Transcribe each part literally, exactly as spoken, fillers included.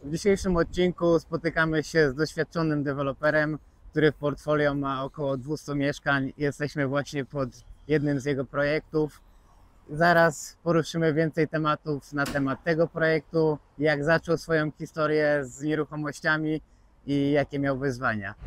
W dzisiejszym odcinku spotykamy się z doświadczonym deweloperem, który w portfolio ma około dwieście mieszkań. Jesteśmy właśnie pod jednym z jego projektów. Zaraz poruszymy więcej tematów na temat tego projektu, jak zaczął swoją historię z nieruchomościami i jakie miał wyzwania.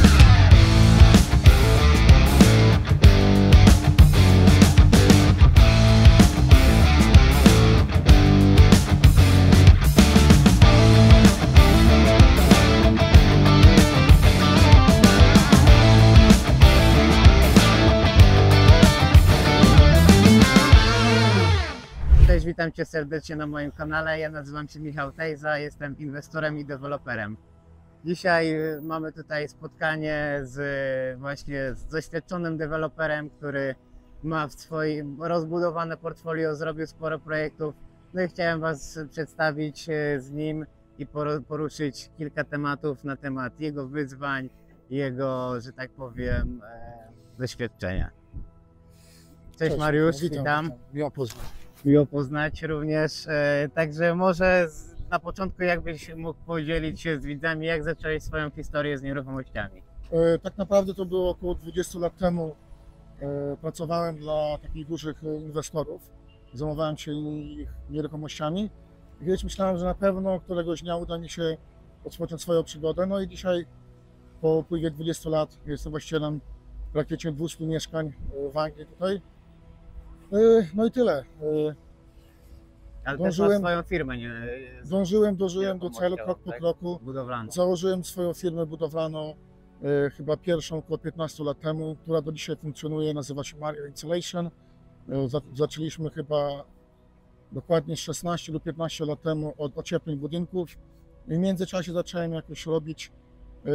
Cześć, witam Cię serdecznie na moim kanale. Ja nazywam się Michał Tejza, jestem inwestorem i deweloperem. Dzisiaj mamy tutaj spotkanie z właśnie z doświadczonym deweloperem, który ma w swoim rozbudowane portfolio, zrobił sporo projektów. No i chciałem Was przedstawić z nim i poruszyć kilka tematów na temat jego wyzwań, jego, że tak powiem, doświadczenia. Cześć, Cześć Mariusz, witam. witam. Miło poznać. Miło poznać również. Także może na początku jakbyś mógł podzielić się z widzami, jak zacząłeś swoją historię z nieruchomościami? Tak naprawdę to było około dwadzieścia lat temu. Pracowałem dla takich dużych inwestorów. Zajmowałem się ich nieruchomościami. I kiedyś myślałem, że na pewno któregoś dnia uda mi się rozpocząć swoją przygodę. No i dzisiaj po upływie dwudziestu lat jestem właścicielem praktycznie dwieście mieszkań w Anglii tutaj. No i tyle. Ale dążyłem, też swoją firmę, nie? Dążyłem, dążyłem do celu krok po tak? kroku. Budowlaną. Założyłem swoją firmę budowlaną e, chyba pierwszą około piętnastu lat temu, która do dzisiaj funkcjonuje, nazywa się Mario Insulation. E, za, zaczęliśmy chyba dokładnie szesnaście lub piętnaście lat temu od ociepleń budynków. I w międzyczasie zacząłem jakoś robić e,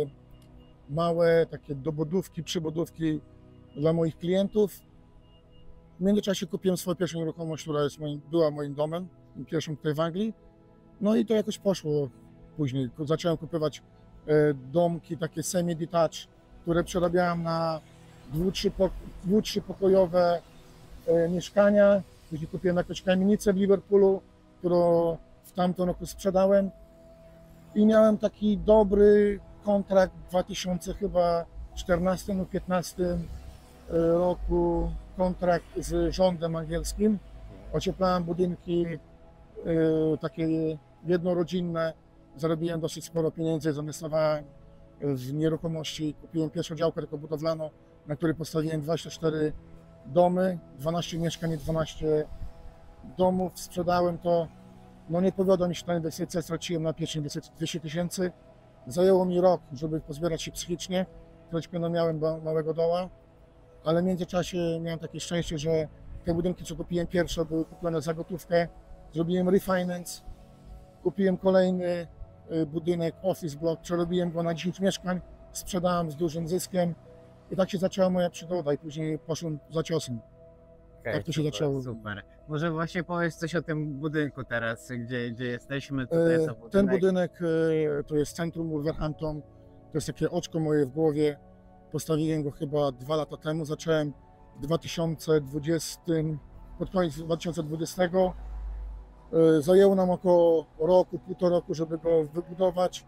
małe takie dobudówki, przybudówki dla moich klientów. W międzyczasie kupiłem swoją pierwszą nieruchomość, która jest moim, była moim domem, pierwszą tutaj w Anglii. No i to jakoś poszło później. Zacząłem kupować e, domki takie semi-detached, które przerabiałem na dwu, trzypokojowe e, mieszkania. Później kupiłem jakąś kamienicę w Liverpoolu, którą w tamtym roku sprzedałem. I miałem taki dobry kontrakt w dwa tysiące czternastym lub piętnastym roku, kontrakt z rządem angielskim. Ocieplałem budynki y, takie jednorodzinne. Zarobiłem dosyć sporo pieniędzy, zainwestowałem w nieruchomości. Kupiłem pierwszą działkę taką budowlaną, na której postawiłem dwadzieścia cztery domy, dwanaście mieszkań i dwanaście domów. Sprzedałem to. No nie powiodła mi się ta inwestycja, straciłem na pierwszej inwestycji dwieście tysięcy. Zajęło mi rok, żeby pozbierać się psychicznie. Troszkę no miałem małego doła. Ale w międzyczasie miałem takie szczęście, że te budynki, co kupiłem pierwsze, były kupione za gotówkę. Zrobiłem refinance, kupiłem kolejny budynek, office block, przerobiłem go na dziesięć mieszkań, sprzedałem z dużym zyskiem i tak się zaczęła moja przygoda i później poszłem za ciosem. Okay, tak to się super, zaczęło. Super. Może właśnie powiedz coś o tym budynku teraz, gdzie, gdzie jesteśmy. To jest budynek. Ten budynek to jest centrum Wolverhampton, to jest takie oczko moje w głowie. Postawiłem go chyba dwa lata temu, zacząłem w dwa tysiące dwudziestym, pod koniec dwa tysiące dwudziestego. Zajęło nam około roku, półtora roku, żeby go wybudować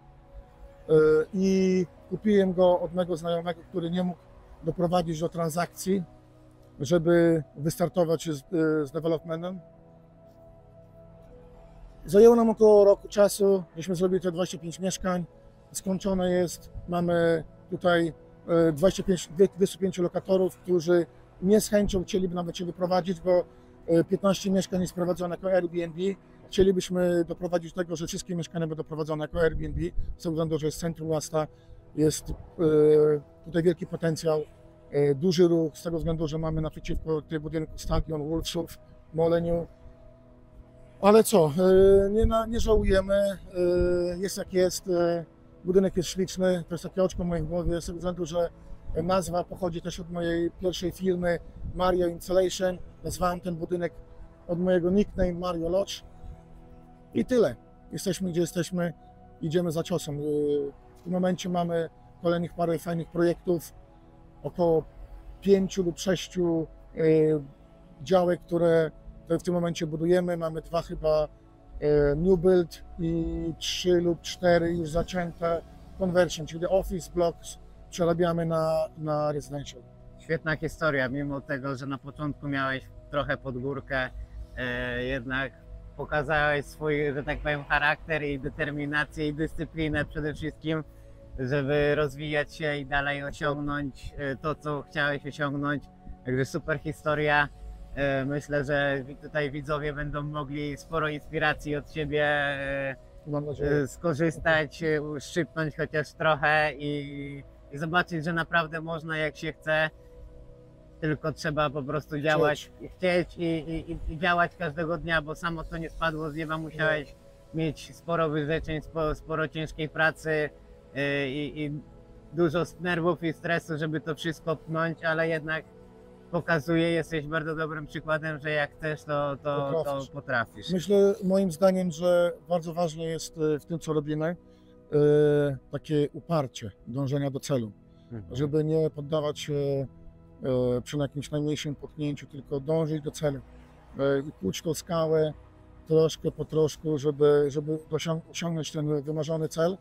i kupiłem go od mego znajomego, który nie mógł doprowadzić do transakcji, żeby wystartować z, z developmentem. Zajęło nam około roku czasu, żeśmy zrobili te dwadzieścia pięć mieszkań, skończone jest, mamy tutaj dwadzieścia pięć, dwadzieścia pięć lokatorów, którzy nie z chęcią chcieliby nawet się wyprowadzić, bo piętnaście mieszkań jest prowadzone jako Airbnb. Chcielibyśmy doprowadzić do tego, że wszystkie mieszkania będą prowadzone jako Airbnb, z tego względu, że jest centrum miasta, jest tutaj wielki potencjał, duży ruch, z tego względu, że mamy naprzeciwko tej budynku stadion Wolfsów, Moleniu. Ale co, nie, nie żałujemy, jest jak jest. Budynek jest śliczny, to jest takie oczko w mojej głowie, z tego względu, że nazwa pochodzi też od mojej pierwszej firmy Mario Insulation. Nazwałem ten budynek od mojego nickname Mario Lodge. I tyle. Jesteśmy gdzie jesteśmy, idziemy za ciosem. W tym momencie mamy kolejnych parę fajnych projektów, około pięciu lub sześciu działek, które w tym momencie budujemy. Mamy dwa chyba new build i trzy lub cztery już zacięte conversion, czyli office blocks przerabiamy na, na residential. Świetna historia, mimo tego, że na początku miałeś trochę pod górkę, e, jednak pokazałeś swój, że tak powiem, charakter i determinację i dyscyplinę przede wszystkim, żeby rozwijać się i dalej osiągnąć e, to, co chciałeś osiągnąć. Także super historia. E, myślę, że tutaj widzowie będą mogli sporo inspiracji od Ciebie e, Mam nadzieję. e, skorzystać, e, uszczypnąć chociaż trochę i, i zobaczyć, że naprawdę można, jak się chce. Tylko trzeba po prostu działać, chcieć, chcieć i, i, i działać każdego dnia, bo samo to nie spadło z nieba, musiałeś mieć sporo wyrzeczeń, sporo, sporo ciężkiej pracy yy, i, i dużo nerwów i stresu, żeby to wszystko pchnąć, ale jednak pokazuje, jesteś bardzo dobrym przykładem, że jak chcesz, to, to, to Potrafisz. potrafisz. Myślę, moim zdaniem, że bardzo ważne jest e, w tym, co robimy, e, takie uparcie dążenia do celu, Mhm. żeby nie poddawać się e, przy jakimś najmniejszym potknięciu, tylko dążyć do celu e, i kłuć tą skałę troszkę po troszku, żeby, żeby osiąg- osiągnąć ten wymarzony cel.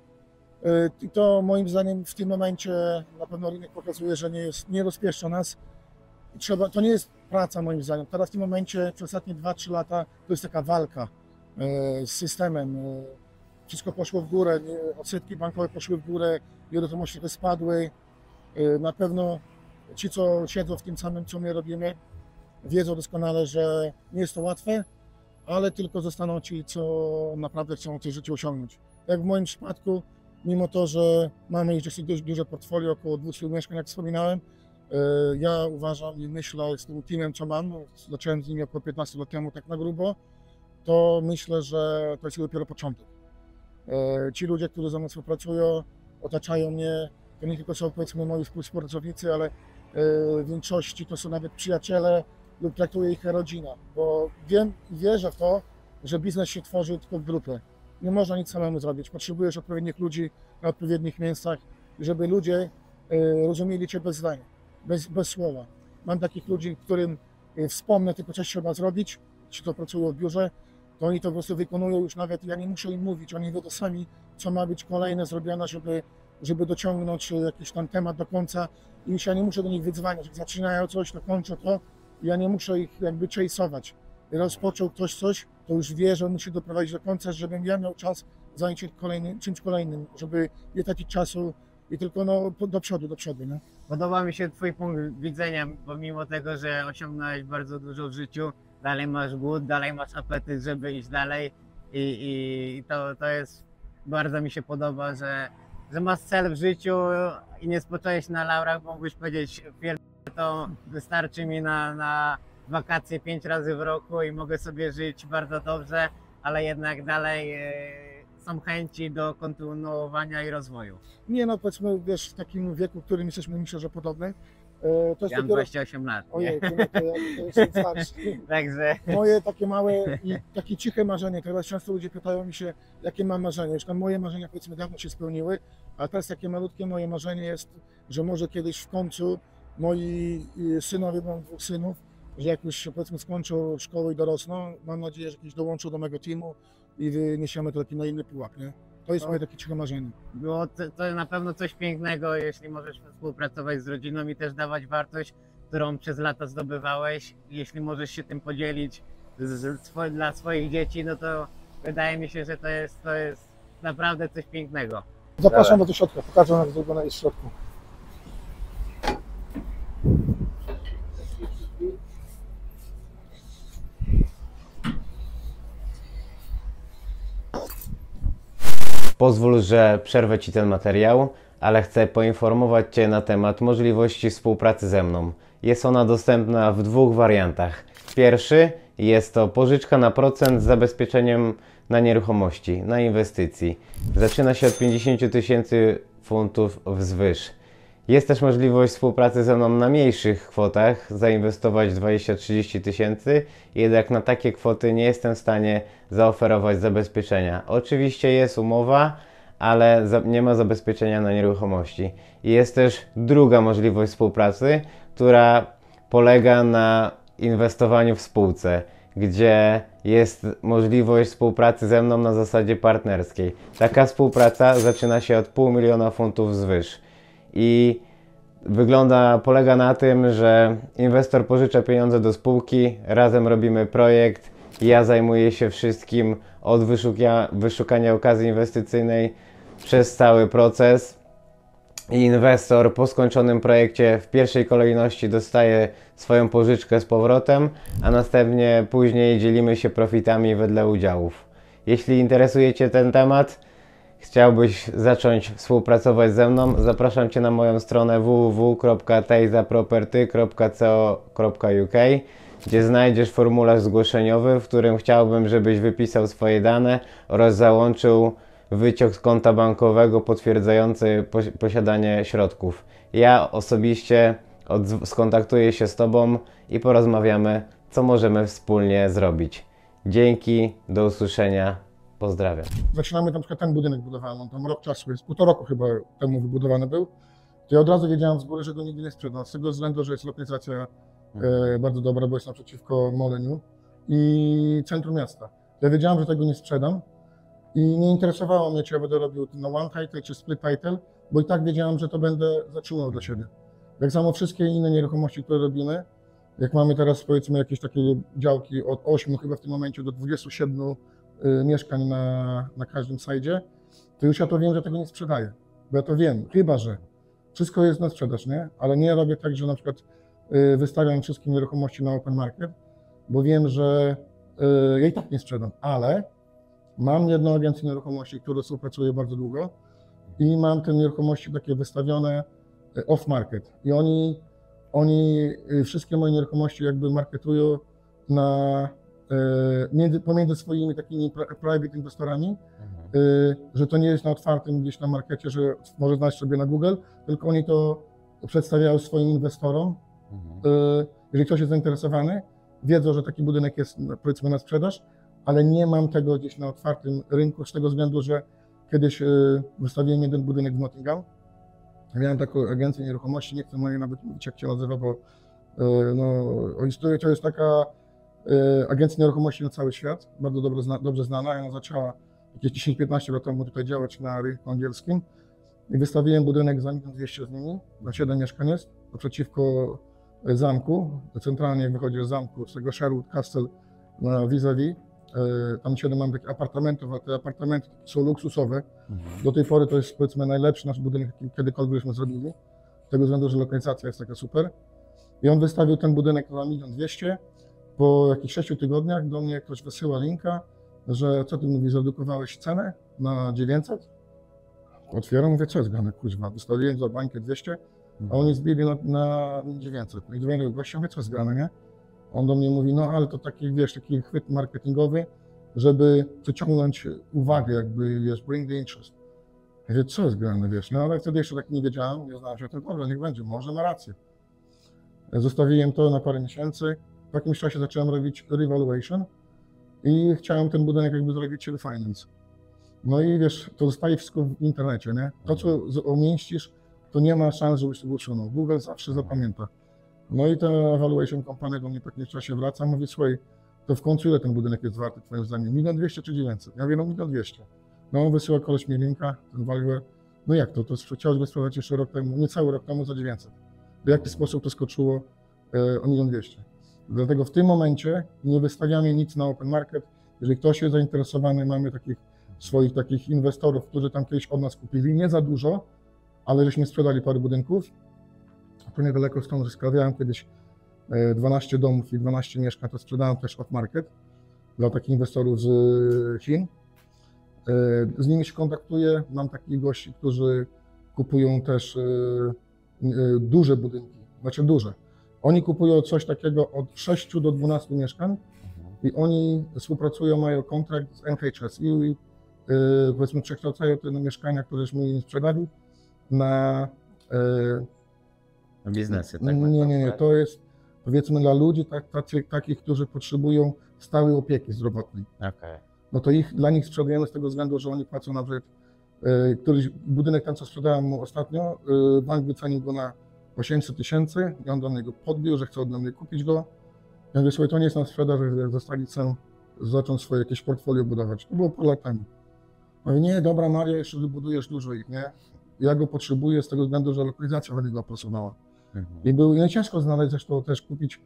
E, I to moim zdaniem w tym momencie na pewno rynek pokazuje, że nie, jest, nie rozpieszcza nas. I trzeba, to nie jest praca moim zdaniem. Teraz w tym momencie przez ostatnie dwa trzy lata to jest taka walka e, z systemem. E, wszystko poszło w górę, nie, odsetki bankowe poszły w górę, nieruchomości trochę spadły. E, na pewno ci, co siedzą w tym samym, co my robimy, wiedzą doskonale, że nie jest to łatwe, ale tylko zostaną ci, co naprawdę chcą w tym życiu osiągnąć. Jak w moim przypadku, mimo to, że mamy już dosyć duże, duże portfolio, około dwieście mieszkań, jak wspominałem, ja uważam i myślę z tym teamem, co mam, zacząłem z nimi około piętnaście lat temu, tak na grubo, to myślę, że to jest dopiero początek. Ci ludzie, którzy ze mną współpracują, otaczają mnie, to nie tylko są, powiedzmy, moi współpracownicy, ale w większości to są nawet przyjaciele lub traktuję ich jak rodzina, bo wiem i wierzę w to, że biznes się tworzy tylko w grupie. Nie można nic samemu zrobić. Potrzebujesz odpowiednich ludzi na odpowiednich miejscach, żeby ludzie rozumieli Cię bez zdania. Bez, bez słowa. Mam takich ludzi, którym wspomnę tylko coś trzeba zrobić, ci to pracują w biurze, to oni to po prostu wykonują już nawet, ja nie muszę im mówić, oni wiedzą sami, co ma być kolejne zrobione, żeby, żeby dociągnąć jakiś tam temat do końca i już ja nie muszę do nich wydzwaniać, jak zaczynają coś, to kończę to, ja nie muszę ich jakby chase'ować. Rozpoczął ktoś coś, to już wie, że musi doprowadzić do końca, żebym ja miał czas zająć się kolejnym, czymś kolejnym, żeby nie tracić czasu i tylko no, do przodu, do przodu. Nie? Podoba mi się Twój punkt widzenia, bo mimo tego, że osiągnąłeś bardzo dużo w życiu, dalej masz głód, dalej masz apetyt, żeby iść dalej i, i to, to jest, bardzo mi się podoba, że, że masz cel w życiu i nie spocząłeś na laurach, bo mógłbyś powiedzieć, to wystarczy mi na, na wakacje pięć razy w roku i mogę sobie żyć bardzo dobrze, ale jednak dalej e, są chęci do kontynuowania i rozwoju. Nie no, powiedzmy, wiesz, w takim wieku, w którym jesteśmy, myślę, że podobne. E, to jest Ja mam dopiero... dwadzieścia osiem lat. Ojej, to, to, ja, to jestem starszy. Także Moje takie małe i takie ciche marzenie, teraz często ludzie pytają mi się, jakie mam marzenie. Już tam moje marzenia, powiedzmy, dawno się spełniły, a teraz takie malutkie moje marzenie jest, że może kiedyś w końcu moi synowie, mam dwóch synów, że jak już, powiedzmy, skończą szkołę i dorosną, mam nadzieję, że kiedyś dołączą do mego teamu i wyniesiemy to taki na inny pułap, nie? To jest moje takie ciche marzenie. było to, to na pewno coś pięknego, jeśli możesz współpracować z rodziną i też dawać wartość, którą przez lata zdobywałeś. Jeśli możesz się tym podzielić z, z, swo, dla swoich dzieci, no to wydaje mi się, że to jest, to jest naprawdę coś pięknego. Zapraszam do środka, pokażę jak zrobione jest w środku. Pozwól, że przerwę Ci ten materiał, ale chcę poinformować Cię na temat możliwości współpracy ze mną. Jest ona dostępna w dwóch wariantach. Pierwszy jest to pożyczka na procent z zabezpieczeniem na nieruchomości, na inwestycji. Zaczyna się od pięćdziesiąt tysięcy funtów wzwyż. Jest też możliwość współpracy ze mną na mniejszych kwotach, zainwestować dwadzieścia do trzydziestu tysięcy, jednak na takie kwoty nie jestem w stanie zaoferować zabezpieczenia. Oczywiście jest umowa, ale nie ma zabezpieczenia na nieruchomości. I jest też druga możliwość współpracy, która polega na inwestowaniu w spółce, gdzie jest możliwość współpracy ze mną na zasadzie partnerskiej. Taka współpraca zaczyna się od pół miliona funtów wzwyż i wygląda, polega na tym, że inwestor pożycza pieniądze do spółki, razem robimy projekt, ja zajmuję się wszystkim od wyszukia, wyszukania okazji inwestycyjnej przez cały proces. I inwestor po skończonym projekcie w pierwszej kolejności dostaje swoją pożyczkę z powrotem, a następnie później dzielimy się profitami wedle udziałów. Jeśli interesuje Cię ten temat, chciałbyś zacząć współpracować ze mną, zapraszam Cię na moją stronę w w w kropka tejzaproperty kropka co kropka u k, gdzie znajdziesz formularz zgłoszeniowy, w którym chciałbym, żebyś wypisał swoje dane oraz załączył wyciąg z konta bankowego potwierdzający posiadanie środków. Ja osobiście od, skontaktuję się z Tobą i porozmawiamy, co możemy wspólnie zrobić. Dzięki, do usłyszenia, pozdrawiam. Zaczynamy na przykład ten budynek budowałem, on tam rok czasu jest, półtora roku chyba temu wybudowany był. To ja od razu wiedziałem z góry, że go nigdy nie sprzedam, z tego względu, że jest lokalizacja e, bardzo dobra, bo jest naprzeciwko Moleniu i centrum miasta. Ja wiedziałem, że tego nie sprzedam. I nie interesowało mnie, czy ja będę robił na one title czy split title, bo i tak wiedziałem, że to będę zatrzymał dla siebie. Tak samo wszystkie inne nieruchomości, które robimy, jak mamy teraz powiedzmy jakieś takie działki od ośmiu chyba w tym momencie do dwudziestu siedmiu y, mieszkań na, na każdym sajdzie, to już ja to wiem, że tego nie sprzedaję. Bo ja to wiem, chyba że wszystko jest na sprzedaż, nie? Ale nie robię tak, że na przykład y, wystawiam wszystkie nieruchomości na open market, bo wiem, że y, ja i tak nie sprzedam, ale mam jedną agencję nieruchomości, która współpracuje bardzo długo i mam te nieruchomości takie wystawione off-market. I oni, oni wszystkie moje nieruchomości jakby marketują na, między, pomiędzy swoimi takimi private inwestorami, mhm. że to nie jest na otwartym gdzieś na markecie, że może znaleźć sobie na Google, tylko oni to przedstawiają swoim inwestorom. Mhm. Jeżeli ktoś jest zainteresowany, wiedzą, że taki budynek jest powiedzmy na sprzedaż, ale nie mam tego gdzieś na otwartym rynku z tego względu, że kiedyś wystawiłem jeden budynek w Nottingham. Miałem taką agencję nieruchomości, nie chcę mojej nawet mówić jak się nazywa, bo no, istnieje, to jest taka agencja nieruchomości na cały świat, bardzo dobrze, zna, dobrze znana. Ona zaczęła jakieś dziesięć piętnaście lat temu tutaj działać na rynku angielskim i wystawiłem budynek za milion dwieście z nimi, na siedem mieszkań jest, naprzeciwko zamku, centralnie jak wychodzi z zamku, z tego Sherwood Castle na vis-a-vis. Tam siedem mam takich apartamentów, a te apartamenty są luksusowe. Mhm. Do tej pory to jest powiedzmy najlepszy nasz budynek, jaki kiedykolwiek żeśmy zrobili. Z tego względu, że lokalizacja jest taka super. I on wystawił ten budynek za milion dwieście. Po jakichś sześciu tygodniach do mnie ktoś wysyła linka, że co ty mówi, zredukowałeś cenę na dziewięćset? Otwieram, mówię, co jest grane, kuźwa, wystawiłem za bańkę dwieście, a oni zbili na, na dziewięćset. No i dzwonię do gościa, mówię, co jest grane, nie? On do mnie mówi, no ale to taki, wiesz, taki chwyt marketingowy, żeby przyciągnąć uwagę, jakby, wiesz, bring the interest. Ja mówię, co jest grane, wiesz, no ale wtedy jeszcze tak nie wiedziałem, nie znałem się, to dobra, niech będzie, może ma rację. Zostawiłem to na parę miesięcy, w jakimś czasie zacząłem robić revaluation i chciałem ten budynek jakby zrobić refinance. No i wiesz, to zostaje wszystko w internecie, nie? To, co umieścisz, to nie ma szans, żebyś to usunął. Google zawsze zapamięta. No i ta evaluation company do mnie po jakimś czasie wraca, mówi, słuchaj, to w końcu ile ten budynek jest warty twoim zdaniem? milion dwieście czy dziewięćset? Ja mówię, no milion dwieście. No on wysyła koleś mi linka, ten valuer, no jak to, to chciałbyś sprzedać jeszcze rok temu, niecały rok temu za dziewięćset. W jaki sposób to skoczyło e, o milion dwieście? Dlatego w tym momencie nie wystawiamy nic na open market. Jeżeli ktoś jest zainteresowany, mamy takich swoich takich inwestorów, którzy tam kiedyś od nas kupili, nie za dużo, ale żeśmy sprzedali parę budynków. Tu niedaleko stąd, że sprawiałem kiedyś dwanaście domów i dwanaście mieszkań, to sprzedałem też off market dla takich inwestorów z Chin. Z nimi się kontaktuję, mam takich gości, którzy kupują też duże budynki, znaczy duże. Oni kupują coś takiego od sześciu do dwunastu mieszkań i oni współpracują, mają kontrakt z N H S i powiedzmy przekształcają te mieszkania, któreśmy im sprzedali na biznesy, tak? Nie, nie, nie, to jest powiedzmy dla ludzi tak, tacy, takich, którzy potrzebują stałej opieki zdrowotnej. Okay. No to ich, dla nich sprzedajemy z tego względu, że oni płacą na przykład, y, któryś budynek ten, co sprzedałem mu ostatnio, y, bank wycenił go na osiemset tysięcy i on do mnie go podbił, że chce ode mnie kupić go Ja mówię, słuchaj, to nie jest na sprzedaż, jak zostali chcą zacząć swoje jakieś portfolio budować. To było parę lat temu. Mówię, nie, dobra Maria, jeszcze wybudujesz dużo ich, nie? Ja go potrzebuję z tego względu, że lokalizacja będzie go pasowała. Mhm. I było nie ciężko znaleźć zresztą też kupić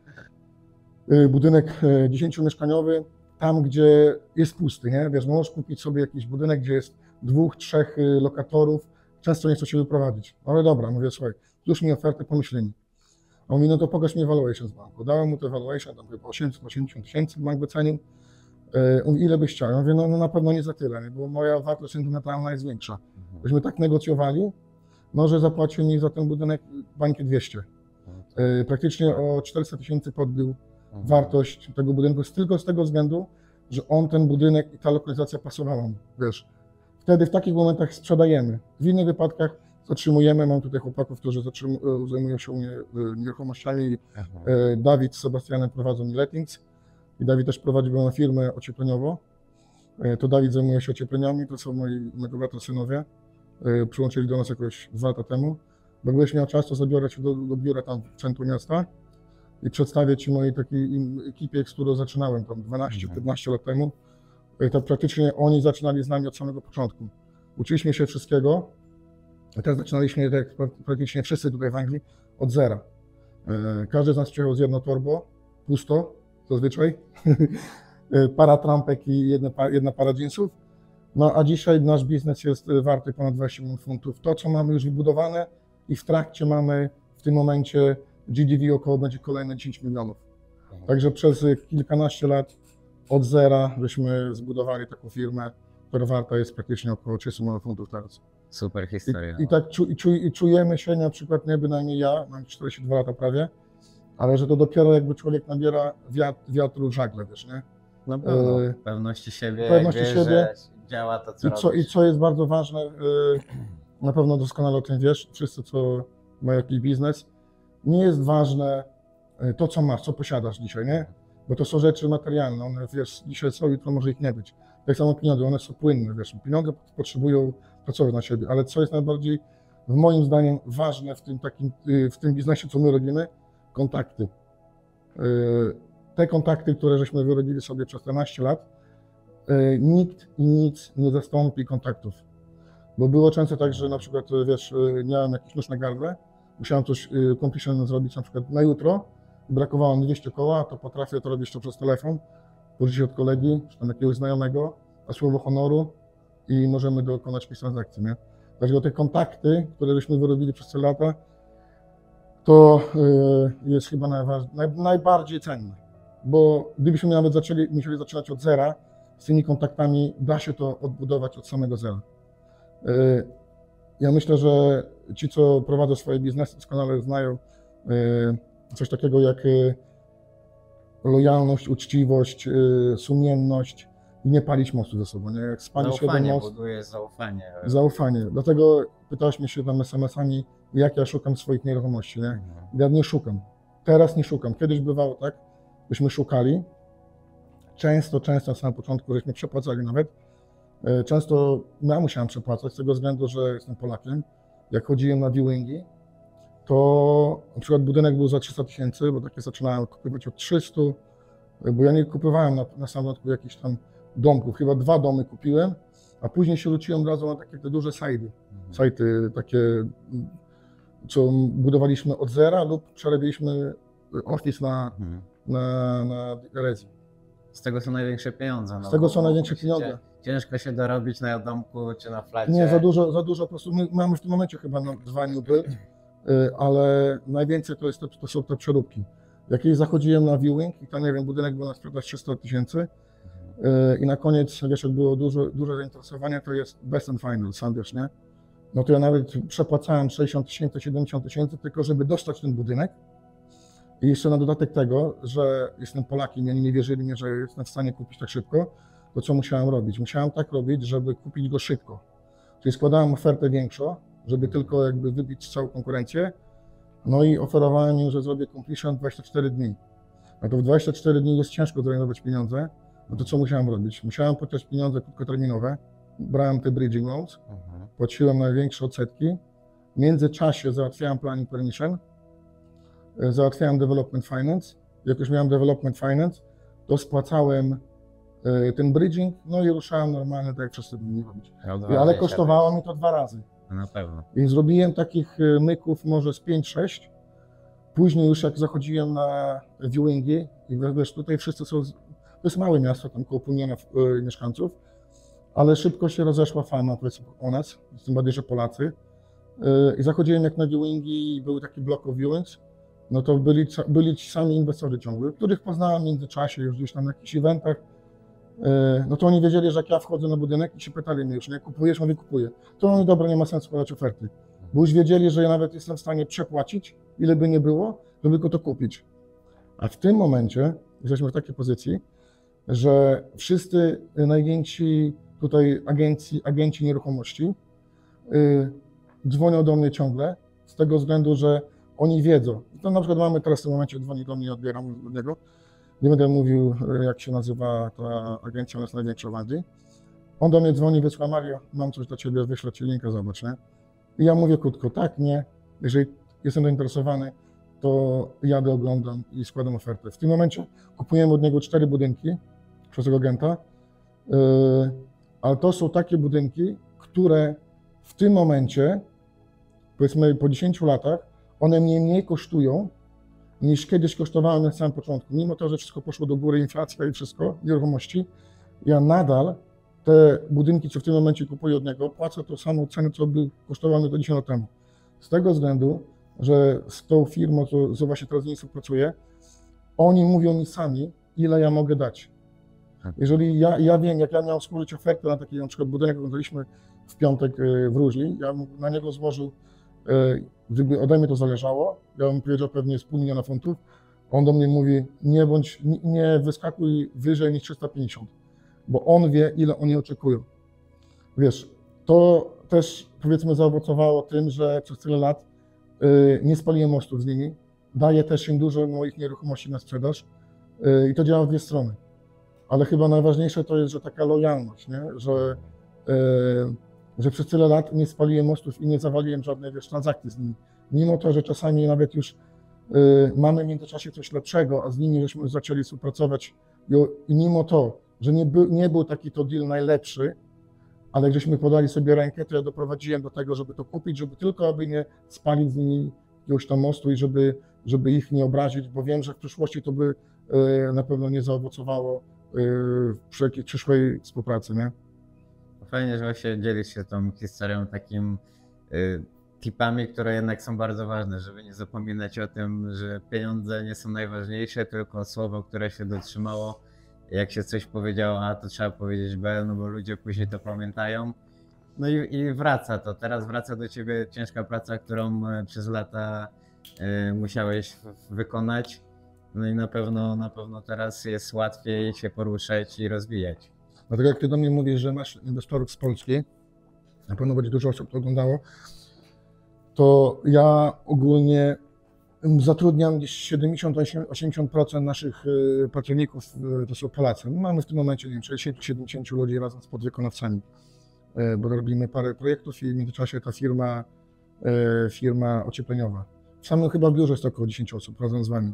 y, budynek y, dziesięciomieszkaniowy tam, gdzie jest pusty, nie? Wiesz, możesz kupić sobie jakiś budynek, gdzie jest dwóch, trzech y, lokatorów, często nie chcą się wyprowadzić. Ale dobra, mówię, słuchaj, już mi ofertę, pomyślimy. A on mówi, no to pokaż mi valuation z banku. Dałem mu te valuation, tam chyba osiemset osiemdziesiąt tysięcy bank wycenił. Y, on mówi, ile byś chciał? Ja mówię, no, no na pewno nie za tyle, nie? Bo moja wartość sentymentalna jest większa. Mhm. Myśmy tak negocjowali, no, że zapłacił mi za ten budynek bańkę dwieście. Yy, praktycznie o czterysta tysięcy podbił Mhm. wartość tego budynku, tylko z tego względu, że on ten budynek i ta lokalizacja pasowała mu, wiesz. Wtedy w takich momentach sprzedajemy. W innych wypadkach zatrzymujemy, mam tutaj chłopaków, którzy zatrzymu- zajmują się u mnie yy, nieruchomościami. Mhm. Yy, Dawid z Sebastianem prowadzą mi Lettings i Dawid też prowadzi moją firmę ociepleniową. Yy, to Dawid zajmuje się ociepleniami, to są moi, mojego brata synowie. Yy, przyłączyli do nas jakoś dwa lata temu. Bo gdybyś miał czas, to zabiorę cię do, do biura tam w centrum miasta i przedstawię ci mojej takiej im- ekipie, z którą zaczynałem tam dwanaście piętnaście lat temu. Yy, To praktycznie oni zaczynali z nami od samego początku. Uczyliśmy się wszystkiego. I teraz zaczynaliśmy, tak jak pra- praktycznie wszyscy tutaj w Anglii, od zera. Yy, Każdy z nas przyjechał z jedną torbą, pusto zazwyczaj, Yy, para trampek i jedna, pa- jedna para jeansów. No a dzisiaj nasz biznes jest y, warty ponad dwadzieścia milionów funtów. To, co mamy już wybudowane i w trakcie mamy w tym momencie G D V około będzie kolejne dziesięć milionów. Także przez y, kilkanaście lat od zera żeśmy zbudowali taką firmę, która warta jest praktycznie około trzysta milionów funtów teraz. Super I, historia. i tak czu, i, czu, i czujemy się, na przykład nie bynajmniej ja, mam czterdzieści dwa lata prawie, ale że to dopiero jakby człowiek nabiera wiat, wiatru w żagle, wiesz, nie? No pewno, Yy, pewności siebie, pewności wiesz, siebie. że działa to, co I co, I robisz. co jest bardzo ważne, y, na pewno doskonale o tym wiesz, wszyscy, co mają jakiś biznes, nie jest ważne y, to, co masz, co posiadasz dzisiaj, nie? Bo to są rzeczy materialne, one, wiesz, dzisiaj są, jutro może ich nie być. Tak samo pieniądze, one są płynne, wiesz, pieniądze potrzebują pracować na siebie, ale co jest najbardziej, w moim zdaniem, ważne w tym takim, y, w tym biznesie, co my robimy, kontakty. Y, Te kontakty, które żeśmy wyrobili sobie przez czternaście lat, y, nikt i nic nie zastąpi kontaktów. Bo było często tak, że na przykład, wiesz, y, miałem jakiś nóż na gardle, musiałem coś y, completion zrobić na przykład na jutro, brakowało mi dwieście koła, to potrafię to robić jeszcze przez telefon, pożyczyć od kolegi, czy tam jakiegoś znajomego, a słowo honoru i możemy dokonać jakiejś transakcji, nie? Dlatego te kontakty, które żeśmy wyrobili przez te lata, to y, jest chyba najważ- naj, najbardziej cenne. Bo gdybyśmy nawet zaczęli, musieli zaczynać od zera, z tymi kontaktami da się to odbudować od samego zera. Y, Ja myślę, że ci, co prowadzą swoje biznesy, doskonale znają y, coś takiego jak y, lojalność, uczciwość, y, sumienność i nie palić mostu ze sobą. Nie? Jak spalisz jeden Zaufanie, most, buduje zaufanie. zaufanie. Dlatego pytałeś mnie się tam es em esami, jak ja szukam swoich nieruchomości. Nie? Mhm. Ja nie szukam. Teraz nie szukam. Kiedyś bywało tak, byśmy szukali. Często, często na samym początku żeśmy przepłacali nawet. E, Często ja musiałem przepłacać z tego względu, że jestem Polakiem. Jak chodziłem na viewingi, to na przykład budynek był za trzysta tysięcy, bo takie zaczynałem kupować od trzysta, bo ja nie kupowałem na, na samym początku jakichś tam domków. Chyba dwa domy kupiłem, a później się rzuciłem od razu na takie te duże sajty. Mhm. Sajty takie, co budowaliśmy od zera lub przerobiliśmy office na, Mhm. na, na Rezi. Z tego są największe pieniądze. No Z tego bo są największe musicie- pieniądze. Ciężko się dorobić na domku czy na flacie. Nie, za dużo, za dużo po prostu. My mamy w tym momencie chyba no, dwa new build, y, ale najwięcej to, jest, to, to są te przeróbki. Jak kiedyś zachodziłem na viewing i tam, nie wiem, budynek był na sprzedaż trzysta tysięcy y, i na koniec, wiesz, jak było dużo, duże zainteresowanie, to jest best and final, sam wiesz, nie? No to ja nawet przepłacałem sześćdziesiąt tysięcy, siedemdziesiąt tysięcy tylko, żeby dostać ten budynek. I jeszcze na dodatek tego, że jestem Polakiem i oni nie wierzyli mi, że jestem w stanie kupić tak szybko, to co musiałem robić? Musiałem tak robić, żeby kupić go szybko. Czyli składałem ofertę większą, żeby tylko jakby wybić całą konkurencję. No i oferowałem im, że zrobię completion dwadzieścia cztery dni. No to w dwadzieścia cztery dni jest ciężko zrealizować pieniądze. No to co musiałem robić? Musiałem płacić pieniądze krótkoterminowe. Brałem te bridging loans, Mhm. płaciłem największe odsetki. W międzyczasie załatwiałem planning permission, załatwiałem development finance jak już miałem development finance, to spłacałem y, ten bridging, no i ruszałem normalnie, tak jak wszyscy powinni robić. I, ale kosztowało mi to dwa razy. Na pewno. I zrobiłem takich y, myków może z pięć sześć. Później już jak zachodziłem na viewingi i wiesz, tutaj wszyscy są, to jest małe miasto, tam około pół miliona y, mieszkańców, ale szybko się rozeszła fama powiedzmy o nas, tym bardziej, że Polacy. Y, I zachodziłem jak na viewingi i były takie block of viewings, no to byli, byli ci sami inwestorzy ciągły, których poznałem w międzyczasie już gdzieś tam na jakichś eventach. Y, no to oni wiedzieli, że jak ja wchodzę na budynek i się pytali mnie już, nie kupujesz? Mówię, kupuję. To oni, dobra, nie ma sensu składać oferty. Bo już wiedzieli, że ja nawet jestem w stanie przepłacić, ile by nie było, żeby tylko to kupić. A w tym momencie jesteśmy w takiej pozycji, że wszyscy najwięksi tutaj agenci, agenci nieruchomości yy, dzwonią do mnie ciągle, z tego względu, że oni wiedzą. To na przykład mamy teraz w tym momencie, dzwoni do mnie, odbieram od niego. Nie będę mówił, jak się nazywa ta agencja, ona jest największa w Azji. On do mnie dzwoni, wysła: Mario, mam coś dla ciebie, wyślę ci linka, zobacz, nie? I ja mówię krótko, tak, nie, jeżeli jestem zainteresowany, to jadę, oglądam i składam ofertę. W tym momencie kupujemy od niego cztery budynki przez tego agenta, yy, ale to są takie budynki, które w tym momencie, powiedzmy po dziesięciu latach, one mniej mniej kosztują niż kiedyś kosztowały na samym początku. Mimo to, że wszystko poszło do góry, inflacja i wszystko, nieruchomości, ja nadal te budynki, co w tym momencie kupuję od niego, płacę tą samą cenę, co by kosztowały to dziesięć lat temu. Z tego względu, że z tą firmą, co, co właśnie teraz z niej współpracuję, oni mówią mi sami, ile ja mogę dać. Jeżeli ja, ja wiem, jak ja miałem składać ofertę na taki na przykład budynek, oglądaliśmy w piątek w Różli, ja bym na niego złożył, gdyby ode mnie to zależało, ja bym powiedział pewnie z pół miliona funtów, on do mnie mówi, nie bądź, nie wyskakuj wyżej niż trzysta pięćdziesiąt. Bo on wie, ile oni oczekują. Wiesz, to też powiedzmy zaowocowało tym, że przez tyle lat y, nie spaliłem mostów z nimi, daję też im dużo moich nieruchomości na sprzedaż y, i to działa w dwie strony. Ale chyba najważniejsze to jest, że taka lojalność, nie? Że, y, że przez tyle lat nie spaliłem mostów i nie zawaliłem żadnej, wiesz, transakcji z nimi. Mimo to, że czasami nawet już y, mamy w międzyczasie coś lepszego, a z nimi żeśmy zaczęli współpracować i, i mimo to, że nie, by, nie był taki to deal najlepszy, ale jak żeśmy podali sobie rękę, to ja doprowadziłem do tego, żeby to kupić, żeby tylko aby nie spalić z nimi jakiegoś tam mostu i żeby, żeby ich nie obrazić, bo wiem, że w przyszłości to by y, na pewno nie zaowocowało y, przy jakiejś przyszłej współpracy, nie? Fajnie, że właśnie dzielisz się tą historią takim y, tipami, które jednak są bardzo ważne, żeby nie zapominać o tym, że pieniądze nie są najważniejsze, tylko słowo, które się dotrzymało. Jak się coś powiedziało A, to trzeba powiedzieć B, no bo ludzie później to pamiętają. No i, i wraca to. Teraz wraca do ciebie ciężka praca, którą przez lata y, musiałeś wykonać. No i na pewno, na pewno teraz jest łatwiej się poruszać i rozwijać. Dlatego jak ty do mnie mówisz, że masz inwestorów z Polski, na pewno będzie dużo osób to oglądało, to ja ogólnie zatrudniam gdzieś siedemdziesiąt do osiemdziesięciu procent naszych pracowników, to są Polacy. Mamy w tym momencie, nie wiem, sześćdziesiąt do siedemdziesięciu ludzi razem z podwykonawcami, bo robimy parę projektów i w międzyczasie ta firma, firma ociepleniowa. W samym chyba biurze jest około dziesięć osób razem z wami.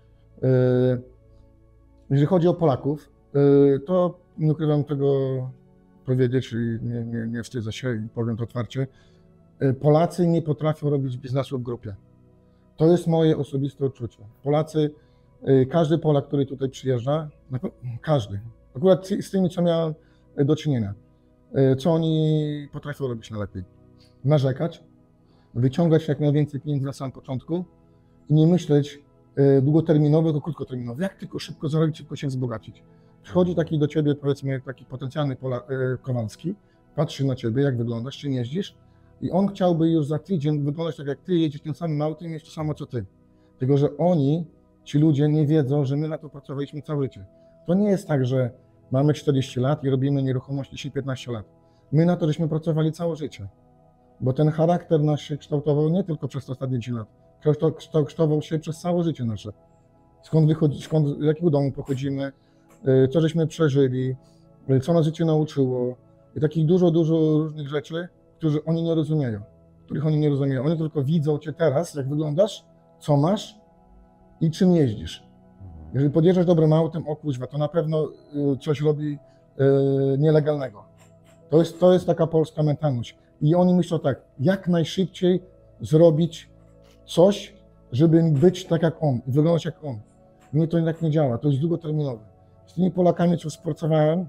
Jeżeli chodzi o Polaków, to nie ukrywam tego powiedzieć i nie, nie, nie wstydzę się i powiem to otwarcie. Polacy nie potrafią robić biznesu w grupie. To jest moje osobiste odczucie. Polacy, każdy Polak, który tutaj przyjeżdża, każdy, akurat z tymi, co miałem do czynienia, co oni potrafią robić najlepiej? Narzekać, wyciągać jak najwięcej pieniędzy na samym początku i nie myśleć długoterminowo, tylko krótkoterminowo. Jak tylko szybko zarobić, szybko się wzbogacić. Przychodzi taki do ciebie, powiedzmy, taki potencjalny Pola, Kowalski, patrzy na ciebie, jak wyglądasz, czym jeździsz, i on chciałby już za tydzień wyglądać tak jak ty, jeździć tym samym autem i mieć to samo co ty. Tylko że oni, ci ludzie, nie wiedzą, że my na to pracowaliśmy całe życie. To nie jest tak, że mamy czterdzieści lat i robimy nieruchomość dziesięć piętnaście lat. My na to żeśmy pracowali całe życie. Bo ten charakter nasz się kształtował nie tylko przez te ostatnie dziesięć lat. Kształtował się przez całe życie nasze. Skąd wychodzi, skąd, z jakiego domu pochodzimy, co żeśmy przeżyli, co nas życie nauczyło. I takich dużo, dużo różnych rzeczy, którzy oni nie rozumieją, których oni nie rozumieją. Oni tylko widzą cię teraz, jak wyglądasz, co masz i czym jeździsz. Jeżeli podjeżdżasz dobrym autem, o kuźwa, to na pewno y, coś robi y, nielegalnego. To jest, to jest taka polska mentalność. I oni myślą tak, jak najszybciej zrobić coś, żeby być tak jak on, wyglądać jak on. Mnie to tak nie działa, to jest długoterminowe. Z tymi Polakami, co współpracowałem,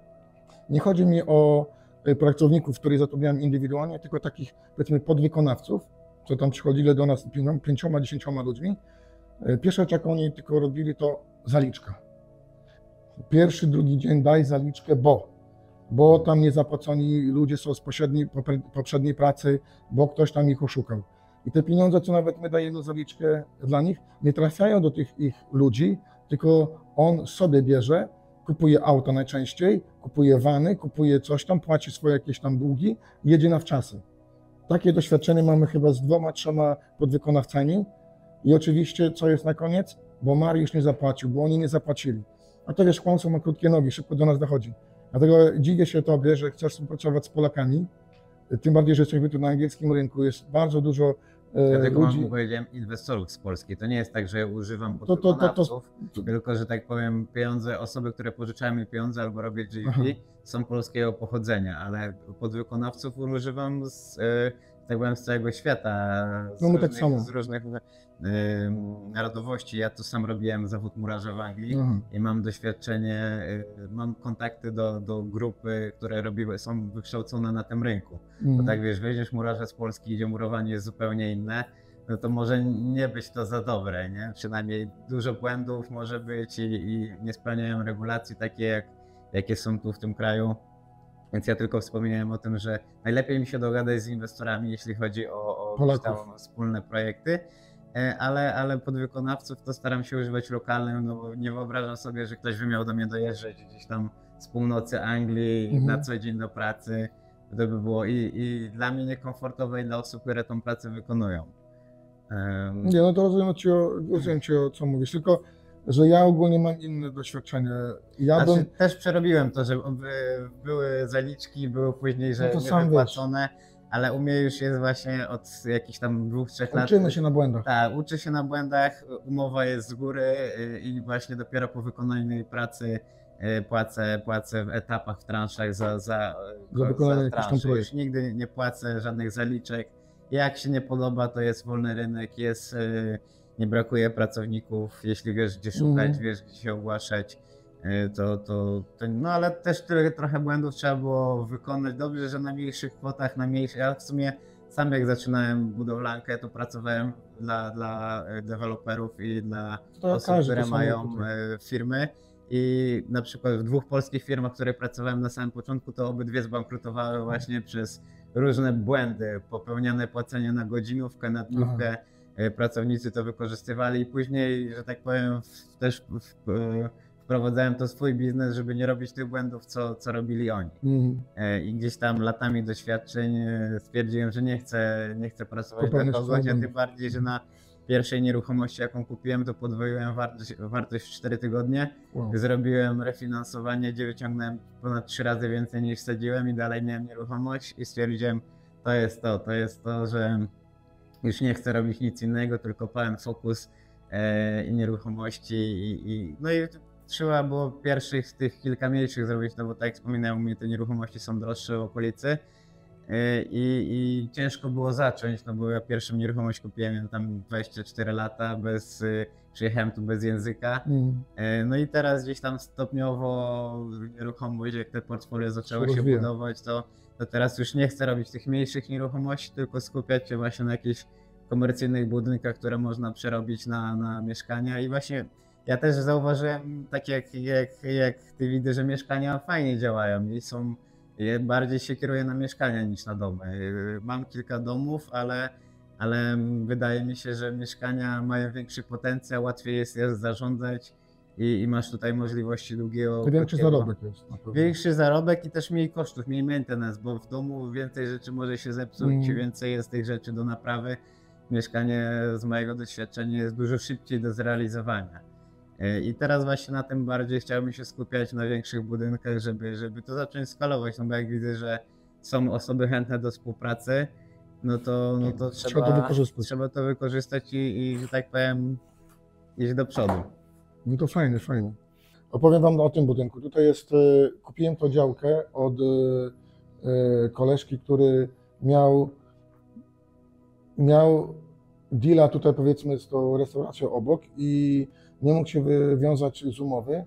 nie chodzi mi o y, pracowników, których zatrudniałem indywidualnie, tylko takich, powiedzmy, podwykonawców, co tam przychodzili do nas pięcioma, pięcioma, dziesięcioma ludźmi. Pierwsza rzecz, jaką oni tylko robili, to zaliczka. Pierwszy, drugi dzień daj zaliczkę, bo, bo tam niezapłaconi ludzie są z poprzedniej, poprzedniej pracy, bo ktoś tam ich oszukał. I te pieniądze, co nawet my dajemy zaliczkę dla nich, nie trafiają do tych ich ludzi, tylko on sobie bierze, kupuje auto najczęściej, kupuje wany, kupuje coś tam, płaci swoje jakieś tam długi, jedzie na wczasy. Takie doświadczenie mamy chyba z dwoma, trzema podwykonawcami. I oczywiście, co jest na koniec? Bo Mariusz nie zapłacił, bo oni nie zapłacili. A to wiesz, kłamstwo ma krótkie nogi, szybko do nas dochodzi. Dlatego dziwię się Tobie, że chcesz współpracować z Polakami, tym bardziej, że jesteśmy tu na angielskim rynku, jest bardzo dużo e, Dlatego ludzi. mam, powiedziałem, inwestorów z Polski. To nie jest tak, że używam To- to- to- to- podwykonawców, to- tylko, że tak powiem, pieniądze, osoby, które pożyczają mi pieniądze albo robię G Aha. P, są polskiego pochodzenia, ale podwykonawców używam z, e, tak powiem, z całego świata, z, No my tak różnych, samo. z różnych e, narodowości. Ja to sam robiłem zawód murarza w Anglii. Aha. I mam doświadczenie, y, mam kontakty do, do grupy, które robiły, są wykształcone na tym rynku. Bo Mhm. tak wiesz, weźmiesz murarza z Polski, gdzie murowanie jest zupełnie inne, no to może nie być to za dobre, nie? Przynajmniej dużo błędów może być i, i nie spełniają regulacji takie, jak, jakie są tu w tym kraju. Więc ja tylko wspomniałem o tym, że najlepiej mi się dogadać z inwestorami, jeśli chodzi o, o jakieś tam Polaków. wspólne projekty. E, Ale, ale podwykonawców to staram się używać lokalnym, no bo nie wyobrażam sobie, że ktoś by miał do mnie dojeżdżać gdzieś tam z północy Anglii Mhm. na co dzień do pracy. To by było i, i dla mnie niekomfortowe, i dla osób, które tą pracę wykonują. Em, Nie, no to rozumiem Cię, o- rozumiem Cię, o co mówisz, tylko że ja ogólnie mam inne doświadczenie. Ja Znaczy, bym, też przerobiłem to, że by- były zaliczki, były później, że No to sam niewypłacone, ale u mnie już jest właśnie od jakichś tam dwóch, trzech lat. uczymy się na błędach. Tak, uczę się na błędach, umowa jest z góry y, i właśnie dopiero po wykonanej pracy y, płacę, płacę w etapach, w transzach za, za, Za wykonanie jakichś tam transze. Już projektów. nigdy nie płacę żadnych zaliczek. Jak się nie podoba, to jest wolny rynek, jest, y, nie brakuje pracowników, jeśli wiesz gdzie szukać, Mhm. wiesz gdzie się ogłaszać. y, To, to, to, no ale też tyle, trochę błędów trzeba było wykonać. Dobrze, że na mniejszych kwotach, na mniejszych, ja w sumie sam jak zaczynałem budowlankę, to pracowałem dla, dla e, deweloperów i dla To osób, każdy które to samo mają tutaj. e, firmy. I na przykład w dwóch polskich firmach, w których pracowałem na samym początku, to obydwie zbankrutowały właśnie przez różne błędy, popełniane płacenie na godzinówkę, na dniówkę. E, Pracownicy to wykorzystywali i później, że tak powiem, w, też w, w, e, wprowadzałem to w swój biznes, żeby nie robić tych błędów, co, co robili oni. Mhm. E, I gdzieś tam latami doświadczeń e, stwierdziłem, że nie chcę, nie chcę pracować Popełniać dla kogoś, a błędów. tym bardziej, że na pierwszej nieruchomości, jaką kupiłem, to podwoiłem wartość, wartość w cztery tygodnie. Wow. Zrobiłem refinansowanie, gdzie wyciągnąłem ponad trzy razy więcej niż sadziłem i dalej miałem nieruchomość i stwierdziłem, to jest to, to jest to, że już nie chcę robić nic innego, tylko pełen fokus e, i nieruchomości i, i no i trzeba było pierwszych tych kilka mniejszych zrobić, no bo tak jak wspominałem, u mnie te nieruchomości są droższe w okolicy e, i, i ciężko było zacząć, no bo ja pierwszą nieruchomość kupiłem, miałem tam dwadzieścia cztery lata, bez, e, przyjechałem tu bez języka. Mhm. E, No i teraz gdzieś tam stopniowo nieruchomość, jak te portfolio zaczęło Się się rozwija. budować, to, to teraz już nie chcę robić tych mniejszych nieruchomości, tylko skupiać się właśnie na jakichś komercyjnych budynkach, które można przerobić na, na mieszkania. I właśnie ja też zauważyłem, tak jak, jak, jak ty widzę, że mieszkania fajnie działają i są, ja bardziej się kieruję na mieszkania niż na domy. E, Mam kilka domów, ale ale wydaje mi się, że mieszkania mają większy potencjał, łatwiej jest je zarządzać i, i masz tutaj możliwości długiego. To większy krótkiego- zarobek jest. Na pewno. Większy zarobek i też mniej kosztów, mniej maintenance, bo w domu więcej rzeczy może się zepsuć, Mm. więcej jest tych rzeczy do naprawy. Mieszkanie z mojego doświadczenia jest dużo szybciej do zrealizowania. E, I teraz właśnie na tym bardziej chciałbym się skupiać na większych budynkach, żeby, żeby to zacząć skalować, no bo jak widzę, że są osoby chętne do współpracy, no to, no to Trzeba trzeba, to wykorzystać. trzeba to wykorzystać i, i, że tak powiem, iść do przodu. No to fajnie, fajnie. Opowiem Wam o tym budynku. Tutaj jest, e, kupiłem tą działkę od e, e, koleżki, który miał, miał deala tutaj, powiedzmy, z tą restauracją obok i nie mógł się wywiązać z umowy.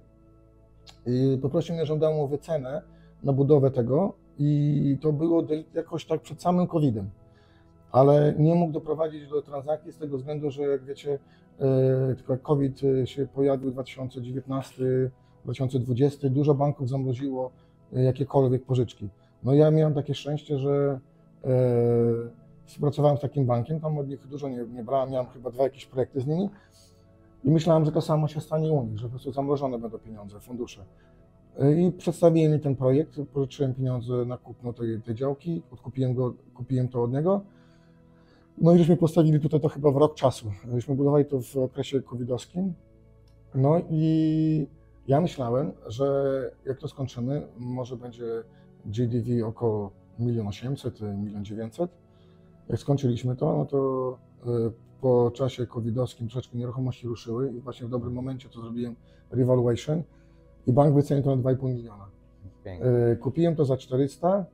I poprosił mnie, żebym dał mu wycenę na budowę tego i to było jakoś tak przed samym kowidem. Ale nie mógł doprowadzić do transakcji z tego względu, że jak wiecie, e, tylko jak COVID się pojawił w dwa tysiące dziewiętnastym dwa tysiące dwudziestym, dużo banków zamroziło e, jakiekolwiek pożyczki. No ja miałem takie szczęście, że e, współpracowałem z takim bankiem, tam od nich dużo nie, nie brałem, miałem chyba dwa jakieś projekty z nimi i myślałem, że to samo się stanie u nich, że po prostu zamrożone będą pieniądze, fundusze. E, I przedstawili mi ten projekt, pożyczyłem pieniądze na kupno tej, tej działki, odkupiłem go, kupiłem to od niego. No i żeśmy postawili tutaj to chyba w rok czasu. Żeśmy budowali to w okresie covidowskim. No i ja myślałem, że jak to skończymy, może będzie G D V około milion osiemset, milion dziewięćset. Jak skończyliśmy to, no to po czasie covidowskim troszeczkę nieruchomości ruszyły i właśnie w dobrym momencie to zrobiłem revaluation i bank wycenił to na dwa i pół miliona. Pięknie. Kupiłem to za czterysta,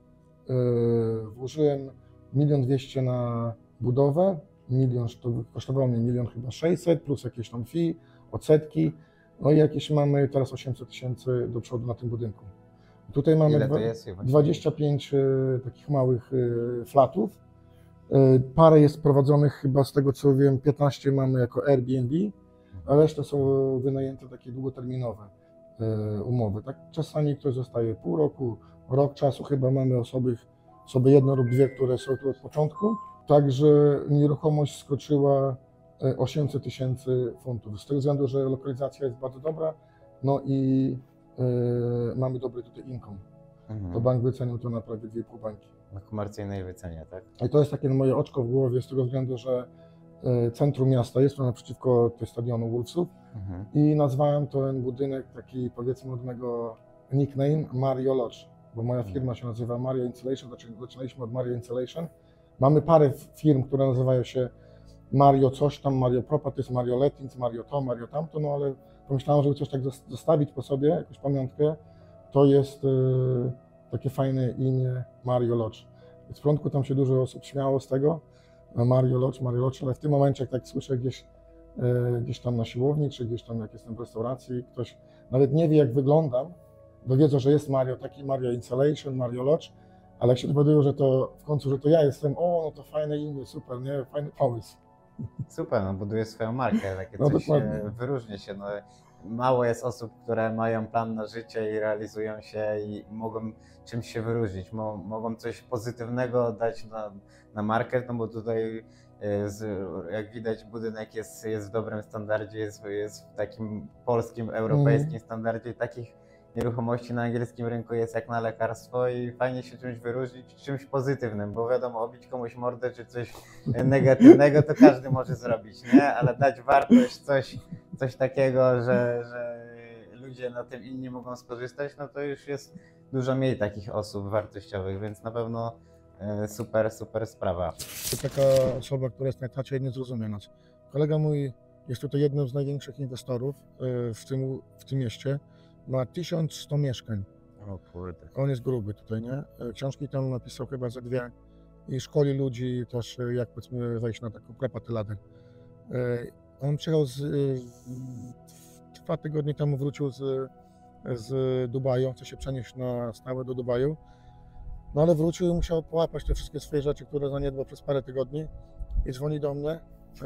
włożyłem milion dwieście na budowę, milion, to kosztowało mnie milion chyba sześćset, plus jakieś tam fee, odsetki, no i jakieś mamy teraz osiemset tysięcy do przodu na tym budynku. Tutaj mamy Ile to dwa, jest? dwadzieścia pięć e, takich małych e, flatów, e, parę jest prowadzonych chyba z tego co wiem, piętnaście mamy jako Airbnb, a reszta są wynajęte takie długoterminowe e, umowy. Tak, czasami ktoś zostaje pół roku, rok czasu, chyba mamy osoby, osoby jedno lub dwie, które są tu od początku. Także nieruchomość skoczyła osiemset tysięcy funtów. Z tego względu, że lokalizacja jest bardzo dobra, no i y, mamy dobry tutaj income. Mhm. To bank wycenił to na prawie dwie i pół bańki. Na komercyjnej wycenie, tak? I to jest takie moje oczko w głowie z tego względu, że y, centrum miasta jest to naprzeciwko tej stadionu Wolvesów Mhm. i nazwałem ten budynek taki, powiedzmy, od mego nickname Mario Lodge, bo moja firma się nazywa Mario Insulation, zaczynaliśmy od Mario Insulation. Mamy parę firm, które nazywają się Mario coś tam, Mario Properties, Mario Lettings, Mario to, Mario tamto, no ale pomyślałem, żeby coś tak zostawić po sobie, jakąś pamiątkę, to jest y, takie fajne imię Mario Lodge. Z początku tam się dużo osób śmiało z tego, Mario Lodge, Mario Lodge, ale w tym momencie, jak tak słyszę gdzieś, y, gdzieś tam na siłowni, czy gdzieś tam jak jestem w restauracji, ktoś nawet nie wie jak wyglądam, dowiedzą, że jest Mario, taki Mario Insulation, Mario Lodge, ale jak się dowiadują, że to w końcu, że to ja jestem, o, no to fajne imię, super, nie, fajny pomysł. Super, no buduje swoją markę, takie No coś dokładnie. e, wyróżnia się. No, mało jest osób, które mają plan na życie i realizują się i mogą czymś się wyróżnić, Mo, mogą coś pozytywnego dać na, na market, no bo tutaj e, z, jak widać budynek jest, jest w dobrym standardzie, jest, jest w takim polskim, europejskim Mm. standardzie i takich nieruchomości na angielskim rynku jest jak na lekarstwo i fajnie się czymś wyróżnić, czymś pozytywnym, bo wiadomo, obić komuś mordę czy coś negatywnego to każdy może zrobić, nie? Ale dać wartość, coś, coś takiego, że, że ludzie na tym inni mogą skorzystać, no to już jest dużo mniej takich osób wartościowych, więc na pewno e, super, super sprawa. To taka osoba, która jest najtaczej nie zrozumie nas. Kolega mój jest tutaj jednym z największych inwestorów y, w tym, w tym mieście. Ma tysiąc sto mieszkań. O kurde. On jest gruby tutaj, nie? Książki tam napisał chyba ze dwie i szkoli ludzi też, jak powiedzmy wejść na taką prepateladę. On przyjechał z, dwa tygodnie temu wrócił z, z Dubaju, chce się przenieść na stałe do Dubaju. No ale wrócił i musiał połapać te wszystkie swoje rzeczy, które zaniedbał przez parę tygodni i dzwoni do mnie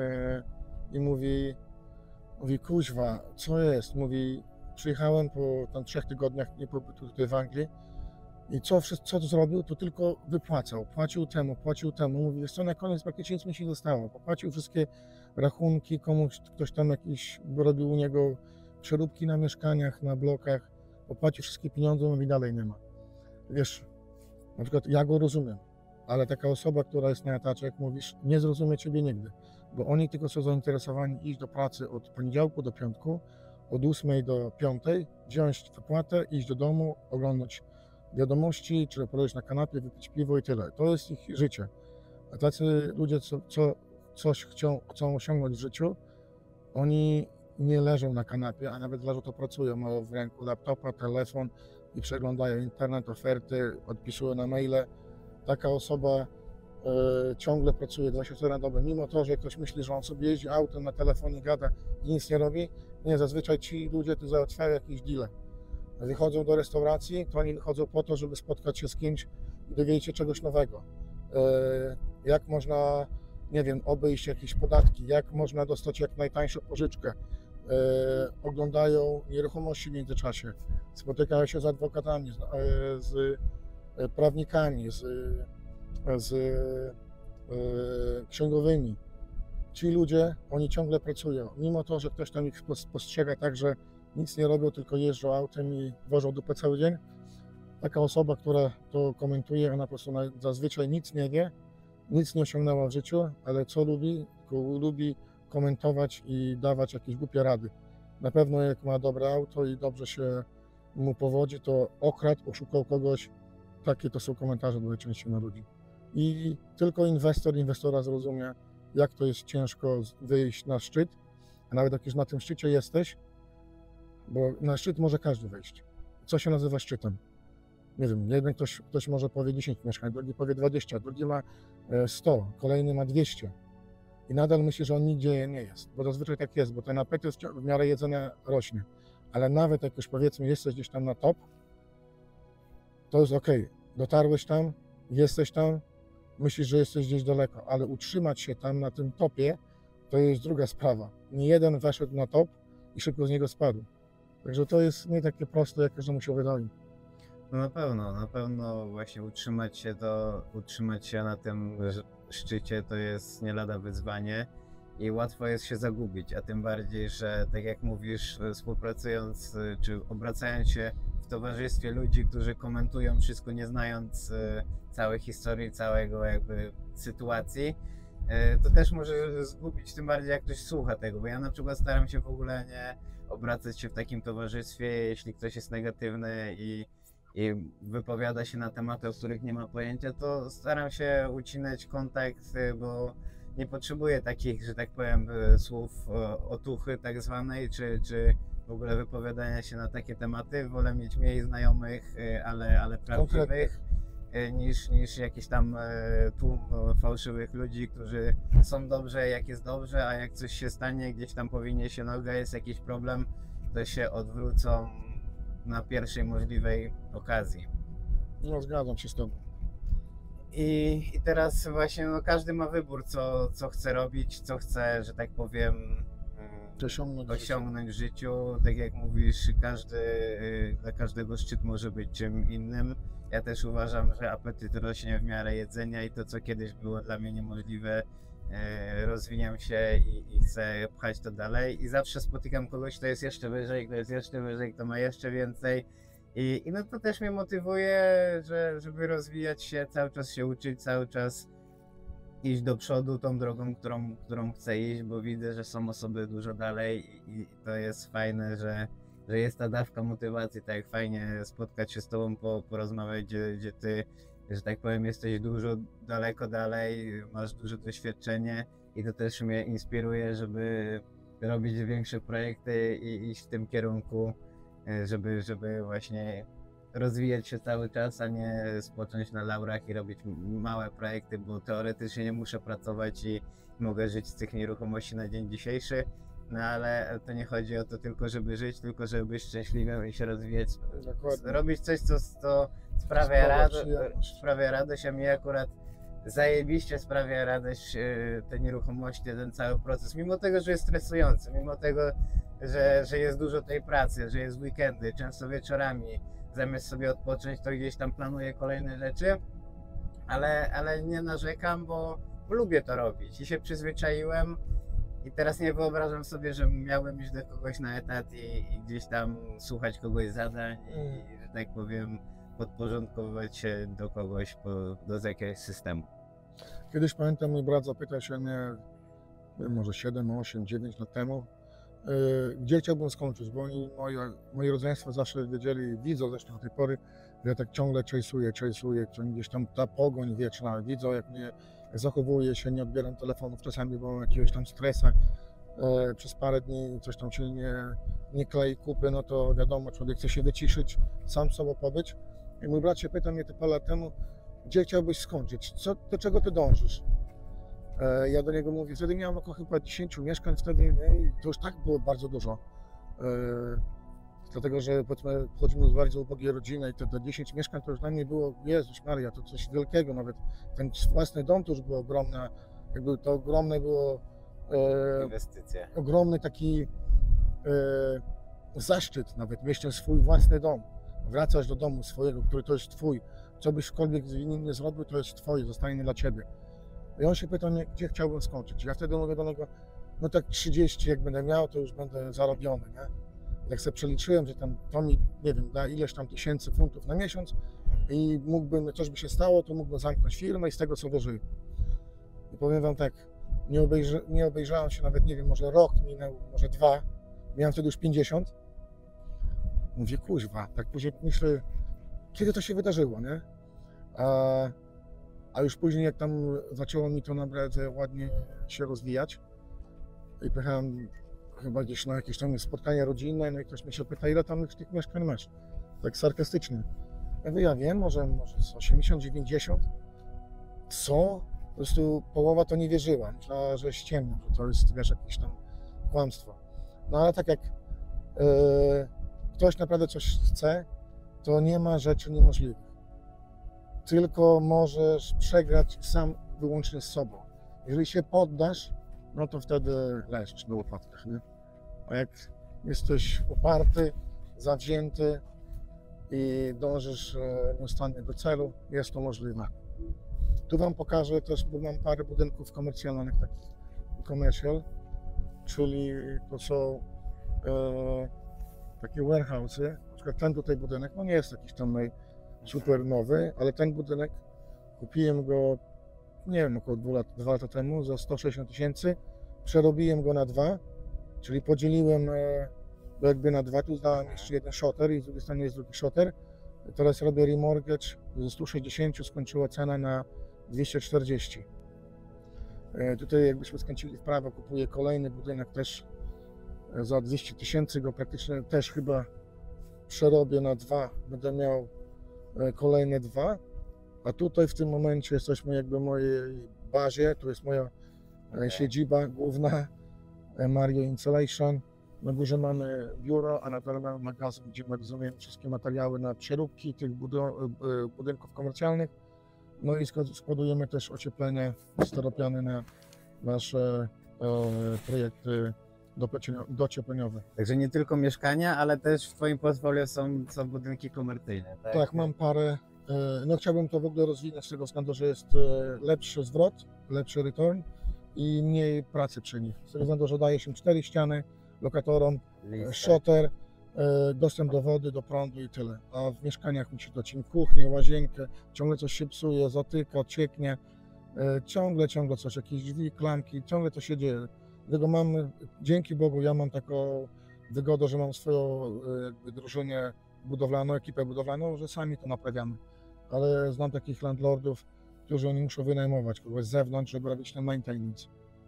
i mówi, mówi kuźwa, co jest? Mówi, przyjechałem po tam trzech tygodniach niepobytu tutaj w Anglii i co, co to zrobił, to tylko wypłacał, płacił temu, płacił temu. Mówi, wiesz co, na koniec praktycznie nic mi się nie zostało. Popłacił wszystkie rachunki, komuś, ktoś tam jakiś robił u niego przeróbki na mieszkaniach, na blokach, popłacił wszystkie pieniądze, mówi, dalej nie ma. Wiesz, na przykład ja go rozumiem, ale taka osoba, która jest na etacie, jak mówisz, nie zrozumie ciebie nigdy, bo oni tylko są zainteresowani iść do pracy od poniedziałku do piątku, od ósmej do piątej, wziąć wypłatę, iść do domu, oglądać wiadomości, czy poleżeć na kanapie, wypić piwo i tyle. To jest ich życie. A tacy ludzie, co, co coś chcą, chcą osiągnąć w życiu, oni nie leżą na kanapie, a nawet leżą, to pracują, mają w ręku laptopa, telefon i przeglądają internet, oferty, odpisują na maile. Taka osoba e, ciągle pracuje dwadzieścia cztery na dobę, mimo to, że ktoś myśli, że on sobie jeździ autem, na telefonie gada i nic nie robi. Nie, zazwyczaj ci ludzie tu załatwiają jakieś deale. Wychodzą do restauracji, to oni wychodzą po to, żeby spotkać się z kimś i dowiedzieć się czegoś nowego. E, jak można, nie wiem, obejść jakieś podatki, jak można dostać jak najtańszą pożyczkę. E, oglądają nieruchomości w międzyczasie, spotykają się z adwokatami, z, e, z prawnikami, z, z e, księgowymi. Ci ludzie, oni ciągle pracują, mimo to, że ktoś tam ich postrzega tak, że nic nie robią, tylko jeżdżą autem i wożą dupę cały dzień. Taka osoba, która to komentuje, ona po prostu zazwyczaj nic nie wie, nic nie osiągnęła w życiu, ale co lubi? Lubi komentować i dawać jakieś głupie rady. Na pewno jak ma dobre auto i dobrze się mu powodzi, to okradł, oszukał kogoś. Takie to są komentarze najczęściej na ludzi. I tylko inwestor inwestora zrozumie, jak to jest ciężko wyjść na szczyt, a nawet jak już na tym szczycie jesteś, bo na szczyt może każdy wejść. Co się nazywa szczytem? Nie wiem, jeden ktoś, ktoś może powie dziesięć mieszkań, drugi powie dwadzieścia, drugi ma sto, kolejny ma dwieście. I nadal myśli, że on nigdzie nie jest, bo zazwyczaj tak jest, bo ten apetyt w miarę jedzenia rośnie. Ale nawet jak już powiedzmy jesteś gdzieś tam na top, to jest ok, dotarłeś tam, jesteś tam, myślisz, że jesteś gdzieś daleko, ale utrzymać się tam na tym topie, to jest druga sprawa. Nie jeden weszedł na top i szybko z niego spadł. Także to jest nie takie proste, jak każdemu się wydaje. No na pewno, na pewno właśnie utrzymać się to, utrzymać się na tym szczycie to jest nie lada wyzwanie i łatwo jest się zagubić, a tym bardziej, że tak jak mówisz, współpracując czy obracając się w towarzystwie ludzi, którzy komentują wszystko nie znając całej historii, całego jakby sytuacji, to też może zgubić, tym bardziej jak ktoś słucha tego, bo ja na przykład staram się w ogóle nie obracać się w takim towarzystwie, jeśli ktoś jest negatywny i i wypowiada się na tematy, o których nie ma pojęcia, to staram się ucinać kontakt, bo nie potrzebuję takich, że tak powiem, słów otuchy tak zwanej, czy, czy w ogóle wypowiadania się na takie tematy. Wolę mieć mniej znajomych, ale, ale prawdziwych, niż, niż jakiś tam tłum fałszywych ludzi, którzy są dobrze jak jest dobrze, a jak coś się stanie, gdzieś tam powinie się noga, jest jakiś problem, to się odwrócą na pierwszej możliwej okazji. No zgadzam się z tobą. I, i teraz właśnie no, każdy ma wybór, co, co chce robić, co chce, że tak powiem, Osiągnąć, osiągnąć w życiu. Tak jak mówisz, każdy, dla każdego szczyt może być czym innym. Ja też uważam, że apetyt rośnie w miarę jedzenia i to, co kiedyś było dla mnie niemożliwe, rozwijam się i, i chcę pchać to dalej i zawsze spotykam kogoś, kto jest jeszcze wyżej, kto jest jeszcze wyżej, kto ma jeszcze więcej i, i no to też mnie motywuje, że, żeby rozwijać się, cały czas się uczyć, cały czas iść do przodu tą drogą, którą, którą chcę iść, bo widzę, że są osoby dużo dalej i, i to jest fajne, że, że jest ta dawka motywacji, tak jak fajnie spotkać się z tobą, po, porozmawiać, gdzie, gdzie ty, że tak powiem, jesteś dużo daleko dalej, masz duże doświadczenie i to też mnie inspiruje, żeby robić większe projekty i iść w tym kierunku, żeby, żeby właśnie rozwijać się cały czas, a nie spocząć na laurach i robić małe projekty, bo teoretycznie nie muszę pracować i mogę żyć z tych nieruchomości na dzień dzisiejszy, no ale to nie chodzi o to tylko, żeby żyć, tylko żeby być szczęśliwym i się rozwijać, Dokładnie. robić coś, co, co sprawia, rado, sprawia radość, a mi akurat zajebiście sprawia radość te nieruchomości, ten cały proces, mimo tego, że jest stresujący, mimo tego, że, że jest dużo tej pracy, że jest weekendy, często wieczorami, zamiast sobie odpocząć, to gdzieś tam planuję kolejne rzeczy, ale, ale nie narzekam, bo lubię to robić i się przyzwyczaiłem i teraz nie wyobrażam sobie, że miałbym iść do kogoś na etat i, i gdzieś tam słuchać kogoś zadań i, że tak powiem, podporządkowywać się do kogoś, po, do jakiegoś systemu. Kiedyś pamiętam, mój brat zapytał się mnie, może siedem, osiem, dziewięć lat temu, yy, gdzie chciałbym skończyć, bo oni, moje, moi rodzeństwo zawsze wiedzieli, widzą zresztą do tej pory, że ja tak ciągle chase'uję, chase'uję, gdzieś tam ta pogoń wieczna, widzą jak mnie zachowuję się, nie odbieram telefonów, czasami bo mam jakiegoś tam stresa e, przez parę dni coś tam się nie, nie klei kupy, no to wiadomo, człowiek chce się wyciszyć, sam z sobą pobyć. I mój brat się pytał mnie te parę lat temu, gdzie chciałbyś skończyć, co, do czego ty dążysz? E, ja do niego mówię, wtedy miałem około chyba dziesięć mieszkań, wtedy nie, i to już tak było bardzo dużo. E, dlatego, że powiedzmy, pochodzimy z bardzo ubogiej rodziny i te, te dziesięć mieszkań to już dla mnie było, Jezus Maria, to coś wielkiego, nawet ten własny dom to już było ogromne, jakby to ogromne było, e, Inwestycje. ogromny taki e, zaszczyt nawet, mieć ten swój własny dom, wracasz do domu swojego, który to jest twój, co byśkolwiek inny zrobił, to jest twoje, zostanie dla ciebie. I on się pytał mnie, gdzie chciałbym skończyć. Ja wtedy mówię do niego, no tak trzydzieści jak będę miał, to już będę zarobiony, nie? Jak sobie przeliczyłem, że tam to mi, nie wiem, da ileś tam tysięcy funtów na miesiąc i mógłbym, coś by się stało, to mógłbym zamknąć firmę i z tego sobie żyję. I powiem wam tak, nie, obejrzy, nie obejrzałem się nawet, nie wiem, może rok minął, może dwa, miałem wtedy już pięćdziesiąt. Mówię, kuźwa, tak później myślę, kiedy to się wydarzyło, nie? A, a już później jak tam zaczęło mi to naprawdę ładnie się rozwijać i pojechałem chyba gdzieś na jakieś tam spotkanie rodzinne, no i ktoś mnie się pyta, ile tam już tych mieszkań masz? Tak sarkastycznie. Ja mówię, ja wiem, może, może z osiemdziesiąt dziewięćdziesiąt. Co? Po prostu połowa to nie wierzyła. Myślała, że ściemniam, że to jest, wiesz, jakieś tam kłamstwo. No ale tak jak yy, ktoś naprawdę coś chce, to nie ma rzeczy niemożliwych. Tylko możesz przegrać sam wyłącznie z sobą. Jeżeli się poddasz, no to wtedy leżysz na łopatkach, nie? A jak jesteś uparty, zawzięty i dążysz nieustannie do celu, jest to możliwe. Tu wam pokażę też, bo mam parę budynków komercjalnych, takich commercial, czyli to są e, takie warehouse'y. Na przykład ten tutaj budynek, no nie jest jakiś tam naj, super nowy, ale ten budynek kupiłem go, nie wiem, około dwa lata, dwa lata temu za sto sześćdziesiąt tysięcy. Przerobiłem go na dwa, czyli podzieliłem e, jakby na dwa, tu dałem jeszcze jeden shutter i z drugiej strony jest drugi shutter. Teraz robię remortgage, ze stu sześćdziesięciu skończyła cena na dwieście czterdzieści. E, tutaj jakbyśmy skręcili w prawo, kupuję kolejny budynek też e, za dwieście tysięcy, go praktycznie też chyba przerobię na dwa, będę miał e, kolejne dwa. A tutaj w tym momencie jesteśmy jakby w mojej bazie, tu jest moja okay. siedziba główna, Mario Insulation. Na górze mamy biuro, a na dole mamy magazyn, gdzie magazynujemy wszystkie materiały na przeróbki tych budynków komercjalnych. No i składujemy też ocieplenie steropiany na nasze e, projekty dociepleniowe. Także nie tylko mieszkania, ale też w twoim portfolio są, są budynki komercyjne, tak? Tak, mam parę. No chciałbym to w ogóle rozwinąć z tego względu, że jest lepszy zwrot, lepszy return i mniej pracy przy nich. Z tego względu, że daje się cztery ściany lokatorom, Listę. szoter, dostęp do wody, do prądu i tyle. A w mieszkaniach musi dać im kuchnię, łazienkę, ciągle coś się psuje, zatyka, cieknie, ciągle, ciągle coś, jakieś drzwi, klamki, ciągle to się dzieje. Dlatego mam, dzięki Bogu, ja mam taką wygodę, że mam swoją jakby drużynę budowlaną, ekipę budowlaną, że sami to naprawiamy. Ale znam takich landlordów, którzy oni muszą wynajmować kogoś z zewnątrz, żeby robić ten maintenance.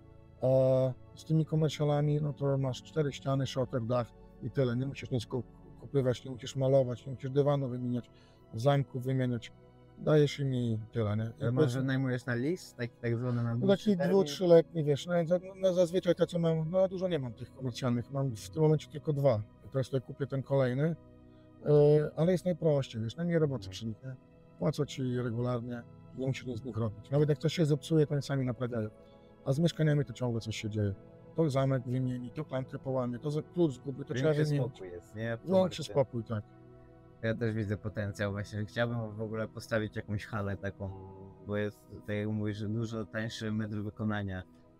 A z tymi komercjalami, no to masz cztery ściany, szoter, dach i tyle. Nie musisz nic kupywać, nie musisz malować, nie musisz dywanu wymieniać, zamków wymieniać. Dajesz im i tyle, nie? A może najmujesz na list, tak, tak zwany na no taki dwu, trzyletni, wiesz, no, no zazwyczaj te co mam, no dużo nie mam tych komercjalnych, mam w tym momencie tylko dwa. Teraz tutaj kupię ten kolejny, yy, ale jest najprościej, wiesz, no nie roboty przy nich, nie? Płacą ci regularnie, nie musisz nic z nich robić. Nawet jak coś się zepsuje, to oni sami naprawiają. A z mieszkaniami to ciągle coś się dzieje. To zamek wymieni, to klamkę połamie, to klucz zgubi, to trzeba wymienić. spokój jest, nie? Większy spokój, tak. Ja też widzę potencjał właśnie. Chciałbym w ogóle postawić jakąś halę taką, bo jest, tak jak mówisz, że dużo tańszy metr wykonania.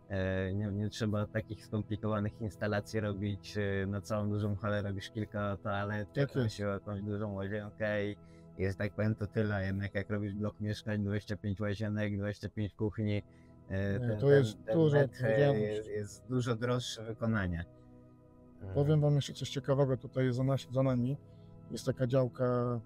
E, nie, nie trzeba takich skomplikowanych instalacji robić. E, na całą dużą halę robisz kilka toalet, Tak jakąś, jakąś dużą łazienkę i jest tak powiem to tyle. Jednak jak robisz blok mieszkań, dwadzieścia pięć łazienek, dwadzieścia pięć kuchni, e, ten, to jest ten, ten dużo metr jest, jest dużo droższe wykonanie. Powiem wam jeszcze coś ciekawego tutaj za, nas, za nami. Jest taka działka e,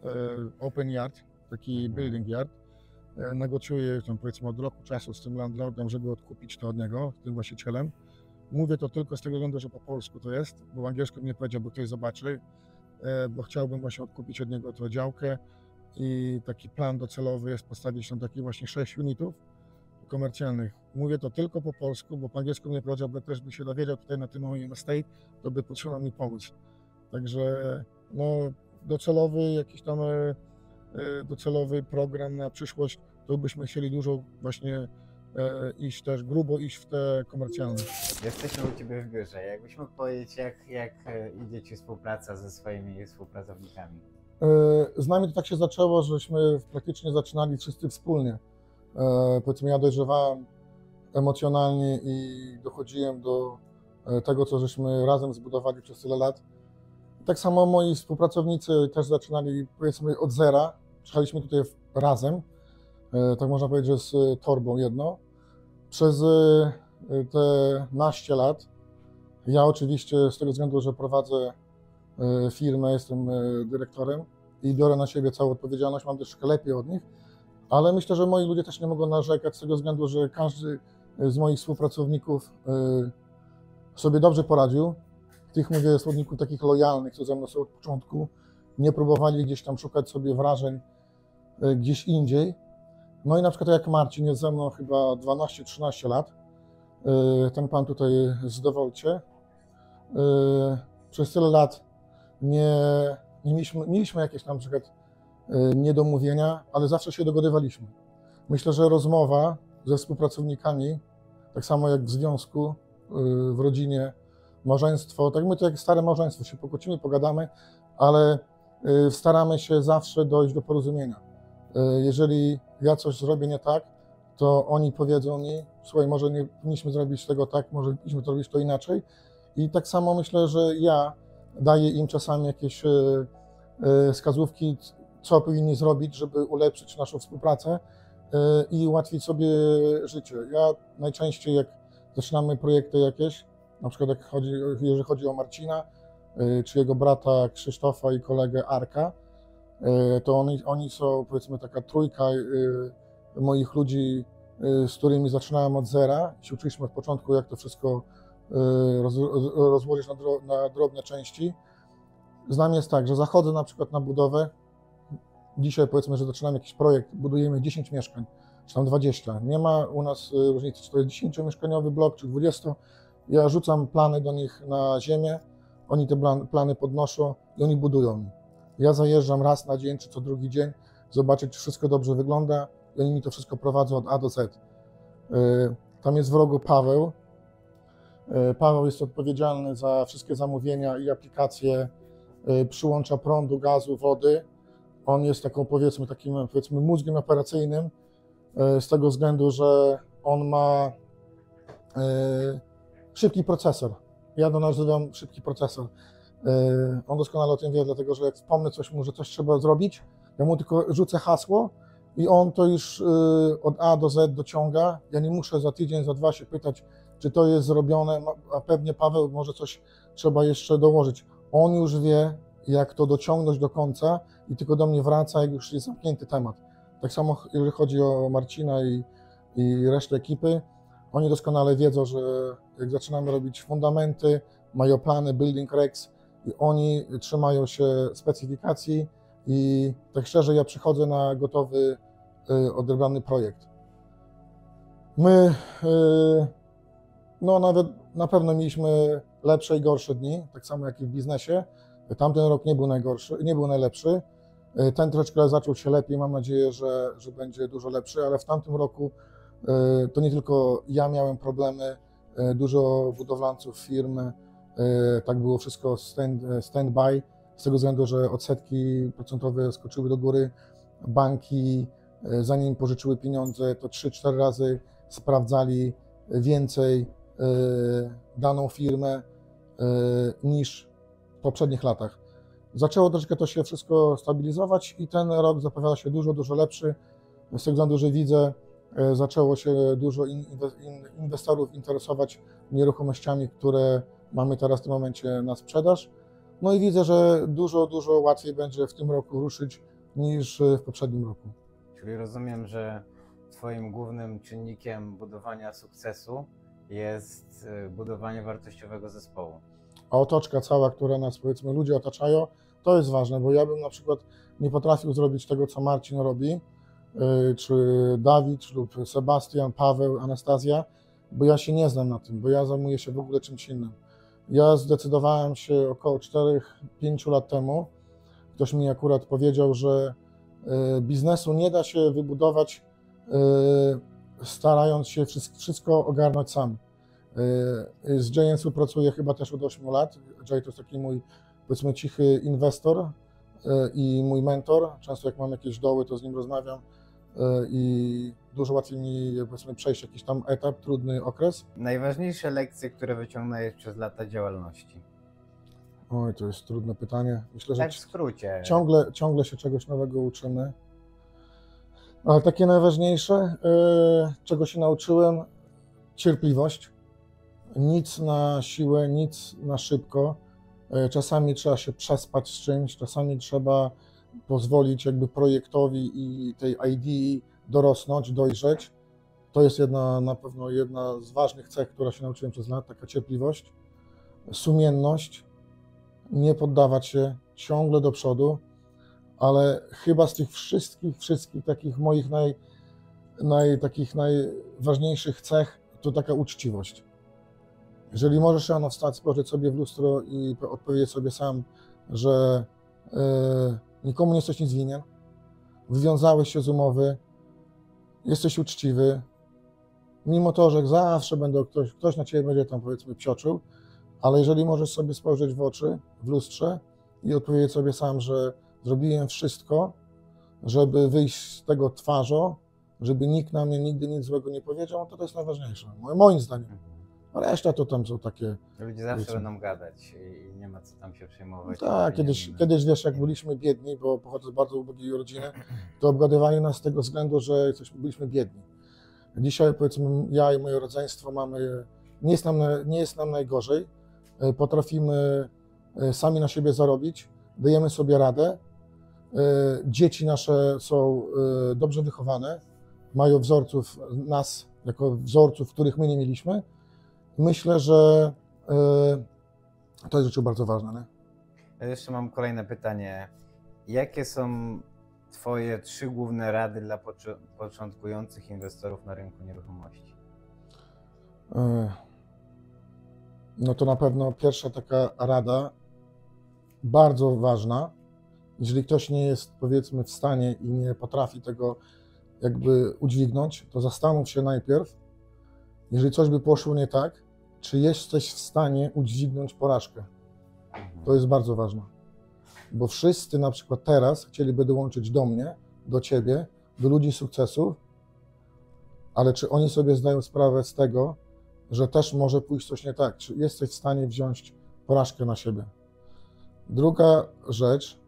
open yard, taki Mhm. building yard. E, negocjuję tam powiedzmy od roku czasu z tym landlordem, żeby odkupić to od niego, tym właścicielem. Mówię to tylko z tego względu, że po polsku to jest, bo w angielsku nie powiedział, bo ktoś zobaczy, e, bo chciałbym właśnie odkupić od niego tę działkę i taki plan docelowy jest postawić tam takich właśnie sześć unitów komercjalnych. Mówię to tylko po polsku, bo po angielsku nie powiedział, bo też by się dowiedział tutaj na tym moim estate, to by potrzebował mi pomóc. Także no, docelowy jakiś tam e, e, docelowy program na przyszłość, to byśmy chcieli dużo właśnie e, iść też grubo, iść w te komercjalne. Jesteśmy u Ciebie w biurze. Jakbyś mógł powiedzieć, jak, jak e, idzie Ci współpraca ze swoimi współpracownikami? E, Z nami to tak się zaczęło, żeśmy praktycznie zaczynali wszyscy wspólnie. E, Powiedzmy, ja dojrzewałem emocjonalnie i dochodziłem do e, tego, co żeśmy razem zbudowali przez tyle lat. Tak samo moi współpracownicy też zaczynali, powiedzmy, od zera. Przyjechaliśmy tutaj w- razem, e, tak można powiedzieć, że z e, torbą jedną. Przez e, te naście lat, ja oczywiście z tego względu, że prowadzę e, firmę, jestem e, dyrektorem i biorę na siebie całą odpowiedzialność, mam troszkę lepiej od nich, ale myślę, że moi ludzie też nie mogą narzekać z tego względu, że każdy z moich współpracowników e, sobie dobrze poradził. Tych, mówię, słowników takich lojalnych, co ze mną są od początku, nie próbowali gdzieś tam szukać sobie wrażeń e, gdzieś indziej. No i na przykład jak Marcin jest ze mną chyba dwanaście trzynaście lat, e, ten pan tutaj z Dewolcie, e, przez tyle lat nie, nie mieliśmy, mieliśmy jakieś tam na przykład e, niedomówienia, ale zawsze się dogadywaliśmy. Myślę, że rozmowa ze współpracownikami, tak samo jak w związku, e, w rodzinie, małżeństwo, tak my to jak stare małżeństwo, się pokłócimy, pogadamy, ale y, staramy się zawsze dojść do porozumienia. Y, Jeżeli ja coś zrobię nie tak, to oni powiedzą mi, słuchaj, może nie powinniśmy zrobić tego tak, może powinniśmy zrobić to inaczej. I tak samo myślę, że ja daję im czasami jakieś y, y, wskazówki, co powinni zrobić, żeby ulepszyć naszą współpracę y, i ułatwić sobie życie. Ja najczęściej, jak zaczynamy projekty jakieś, na przykład jak chodzi, jeżeli chodzi o Marcina, y, czy jego brata Krzysztofa i kolegę Arka, y, to oni, oni są, powiedzmy, taka trójka y, moich ludzi, y, z którymi zaczynałem od zera. Się uczyliśmy od początku, jak to wszystko y, roz, rozłożyć na, dro, na drobne części. Z nami jest tak, że zachodzę na przykład na budowę. Dzisiaj, powiedzmy, że zaczynamy jakiś projekt, budujemy dziesięć mieszkań, czy tam dwadzieścia. Nie ma u nas y, różnicy, czy to jest dziesięciomieszkaniowy blok, czy dwudziesto. Ja rzucam plany do nich na ziemię, oni te plan- plany podnoszą i oni budują mi. Ja zajeżdżam raz na dzień, czy co drugi dzień, zobaczyć, czy wszystko dobrze wygląda i oni mi to wszystko prowadzą od A do Z. Yy, Tam jest w rogu Paweł. Yy, Paweł jest odpowiedzialny za wszystkie zamówienia i aplikacje, yy, przyłącza prądu, gazu, wody. On jest taką, powiedzmy, takim, powiedzmy, mózgiem operacyjnym, yy, z tego względu, że on ma yy, szybki procesor. Ja to nazywam szybki procesor. Yy, on doskonale o tym wie, dlatego że jak wspomnę coś mu, że coś trzeba zrobić, ja mu tylko rzucę hasło i on to już yy, od A do Z dociąga. Ja nie muszę za tydzień, za dwa się pytać, czy to jest zrobione, a pewnie Paweł może coś trzeba jeszcze dołożyć. On już wie, jak to dociągnąć do końca i tylko do mnie wraca, jak już jest zamknięty temat. Tak samo jeżeli chodzi o Marcina i, i resztę ekipy, oni doskonale wiedzą, że jak zaczynamy robić fundamenty, mają plany, building regs i oni trzymają się specyfikacji i tak szczerze ja przychodzę na gotowy, y, odebrany projekt. My, y, no nawet na pewno mieliśmy lepsze i gorsze dni, tak samo jak i w biznesie. Tamten rok nie był najgorszy, nie był najlepszy. Y, Ten troszeczkę zaczął się lepiej, mam nadzieję, że, że będzie dużo lepszy, ale w tamtym roku y, to nie tylko ja miałem problemy, y, dużo budowlańców, firm, y, tak było wszystko stand, stand-by, z tego względu, że odsetki procentowe skoczyły do góry, banki, y, zanim pożyczyły pieniądze, to trzy cztery razy sprawdzali więcej y, daną firmę y, niż w poprzednich latach. Zaczęło troszkę to się wszystko stabilizować i ten rok zapowiada się dużo, dużo lepszy, z tego względu, że widzę, y, zaczęło się dużo in, in, inwestorów interesować nieruchomościami, które mamy teraz w tym momencie na sprzedaż. No i widzę, że dużo, dużo łatwiej będzie w tym roku ruszyć niż w poprzednim roku. Czyli rozumiem, że Twoim głównym czynnikiem budowania sukcesu jest y, budowanie wartościowego zespołu. A otoczka cała, która nas, powiedzmy, ludzie otaczają, to jest ważne, bo ja bym na przykład nie potrafił zrobić tego, co Marcin robi, yy, czy Dawid, lub Sebastian, Paweł, Anastazja, bo ja się nie znam na tym, bo ja zajmuję się w ogóle czymś innym. Ja zdecydowałem się około czterech pięciu lat temu, ktoś mi akurat powiedział, że yy, biznesu nie da się wybudować, yy, starając się wszystko, wszystko ogarnąć sam. Z Jayem współpracuję chyba też od ośmiu lat. Jay to jest taki mój, powiedzmy, cichy inwestor i mój mentor. Często jak mam jakieś doły, to z nim rozmawiam i dużo łatwiej mi, powiedzmy, przejść jakiś tam etap, trudny okres. Najważniejsze lekcje, które wyciągnąłeś przez lata działalności? Oj, to jest trudne pytanie. Myślę, że Tak w skrócie. ciągle, ciągle się czegoś nowego uczymy. Ale takie najważniejsze, czego się nauczyłem, cierpliwość. Nic na siłę, nic na szybko. Czasami trzeba się przespać z czymś, czasami trzeba pozwolić jakby projektowi i tej idei dorosnąć, dojrzeć. To jest jedna, na pewno jedna z ważnych cech, która się nauczyłem przez lat, taka cierpliwość, sumienność, nie poddawać się, ciągle do przodu, ale chyba z tych wszystkich, wszystkich takich moich naj, naj, takich najważniejszych cech to taka uczciwość. Jeżeli możesz rano wstać, spojrzeć sobie w lustro i odpowiedzieć sobie sam, że y, nikomu nie jesteś nic winien, wywiązałeś się z umowy, jesteś uczciwy, mimo to, że zawsze będą ktoś, ktoś na ciebie będzie tam, powiedzmy, psioczył, ale jeżeli możesz sobie spojrzeć w oczy, w lustrze i odpowiedzieć sobie sam, że zrobiłem wszystko, żeby wyjść z tego twarzą, żeby nikt na mnie nigdy nic złego nie powiedział, to to jest najważniejsze, moim zdaniem. A reszta to tam są takie... Ludzie zawsze wiecie, będą gadać i nie ma co tam się przejmować. tak, kiedyś, kiedyś, wiesz, jak byliśmy biedni, bo pochodzę z bardzo ubogiej rodziny, to obgadywali nas z tego względu, że jesteśmy, byliśmy biedni. Dzisiaj, powiedzmy, ja i moje rodzeństwo mamy, nie jest nam, nie jest nam najgorzej, potrafimy sami na siebie zarobić, dajemy sobie radę, dzieci nasze są dobrze wychowane, mają wzorców nas, jako wzorców, których my nie mieliśmy. Myślę, że yy, to jest rzecz bardzo ważna. Nie? Ja jeszcze mam kolejne pytanie. Jakie są Twoje trzy główne rady dla pocz- początkujących inwestorów na rynku nieruchomości? Yy, no to na pewno pierwsza taka rada, bardzo ważna. Jeżeli ktoś nie jest, powiedzmy, w stanie i nie potrafi tego jakby udźwignąć, to zastanów się najpierw, jeżeli coś by poszło nie tak, czy jesteś w stanie udźwignąć porażkę. To jest bardzo ważne. Bo wszyscy na przykład teraz chcieliby dołączyć do mnie, do ciebie, do ludzi sukcesów, ale czy oni sobie zdają sprawę z tego, że też może pójść coś nie tak? Czy jesteś w stanie wziąć porażkę na siebie? Druga rzecz,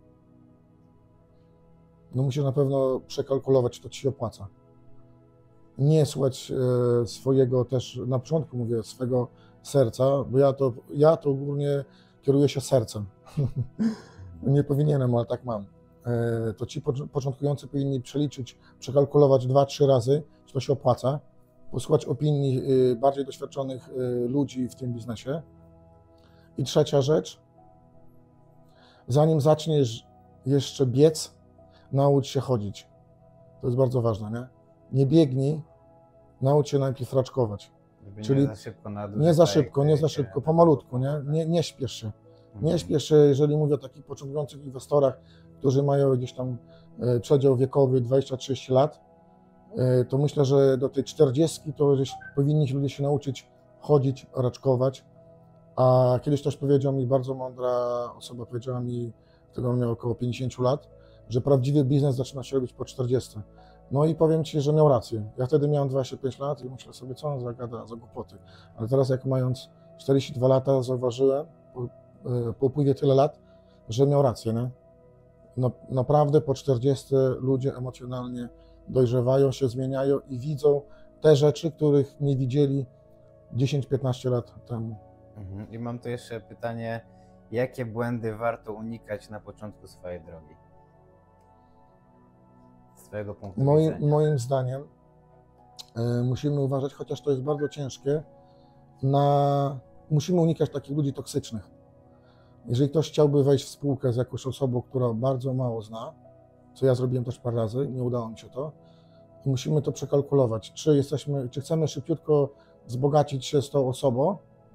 no musisz na pewno przekalkulować, czy to ci się opłaca. Nie słuchać e, swojego też, na początku mówię, swojego serca, bo ja to, ja to ogólnie kieruję się sercem. Nie powinienem, ale tak mam. E, to ci początkujący powinni przeliczyć, przekalkulować dwa, trzy razy, czy to się opłaca, posłuchać opinii e, bardziej doświadczonych e, ludzi w tym biznesie. I trzecia rzecz, zanim zaczniesz jeszcze biec, naucz się chodzić. To jest bardzo ważne, nie? Nie biegnij, naucz się najpierw raczkować. Żeby Czyli nie za szybko na duże nie za projekty szybko, nie za się szybko, pomalutku, nie? Nie, nie śpiesz się. Nie śpiesz się, jeżeli mówię o takich początkujących inwestorach, którzy mają gdzieś tam e, przedział wiekowy dwadzieścia trzydzieści lat, e, to myślę, że do tej czterdziestki to gdzieś powinni ludzie się nauczyć chodzić, raczkować. A kiedyś też powiedział mi, bardzo mądra osoba powiedziała mi, wtedy on miał około pięćdziesiąt lat, że prawdziwy biznes zaczyna się robić po czterdziestce. No i powiem ci, że miał rację. Ja wtedy miałem dwadzieścia pięć lat i myślę sobie, co on za gada, za głupoty. Ale teraz jak mając czterdzieści dwa lata zauważyłem, po, po upływie tyle lat, że miał rację, nie? No, naprawdę po czterdziestce ludzie emocjonalnie dojrzewają, się zmieniają i widzą te rzeczy, których nie widzieli dziesięć piętnaście lat temu. Mhm. I mam tu jeszcze pytanie, jakie błędy warto unikać na początku swojej drogi? Z twojego punktu Moim, widzenia. moim zdaniem y, musimy uważać, chociaż to jest bardzo ciężkie, na... musimy unikać takich ludzi toksycznych. Jeżeli ktoś chciałby wejść w spółkę z jakąś osobą, która bardzo mało zna, co ja zrobiłem też parę razy, nie udało mi się to, musimy to przekalkulować, czy jesteśmy, czy chcemy szybciutko wzbogacić się z tą osobą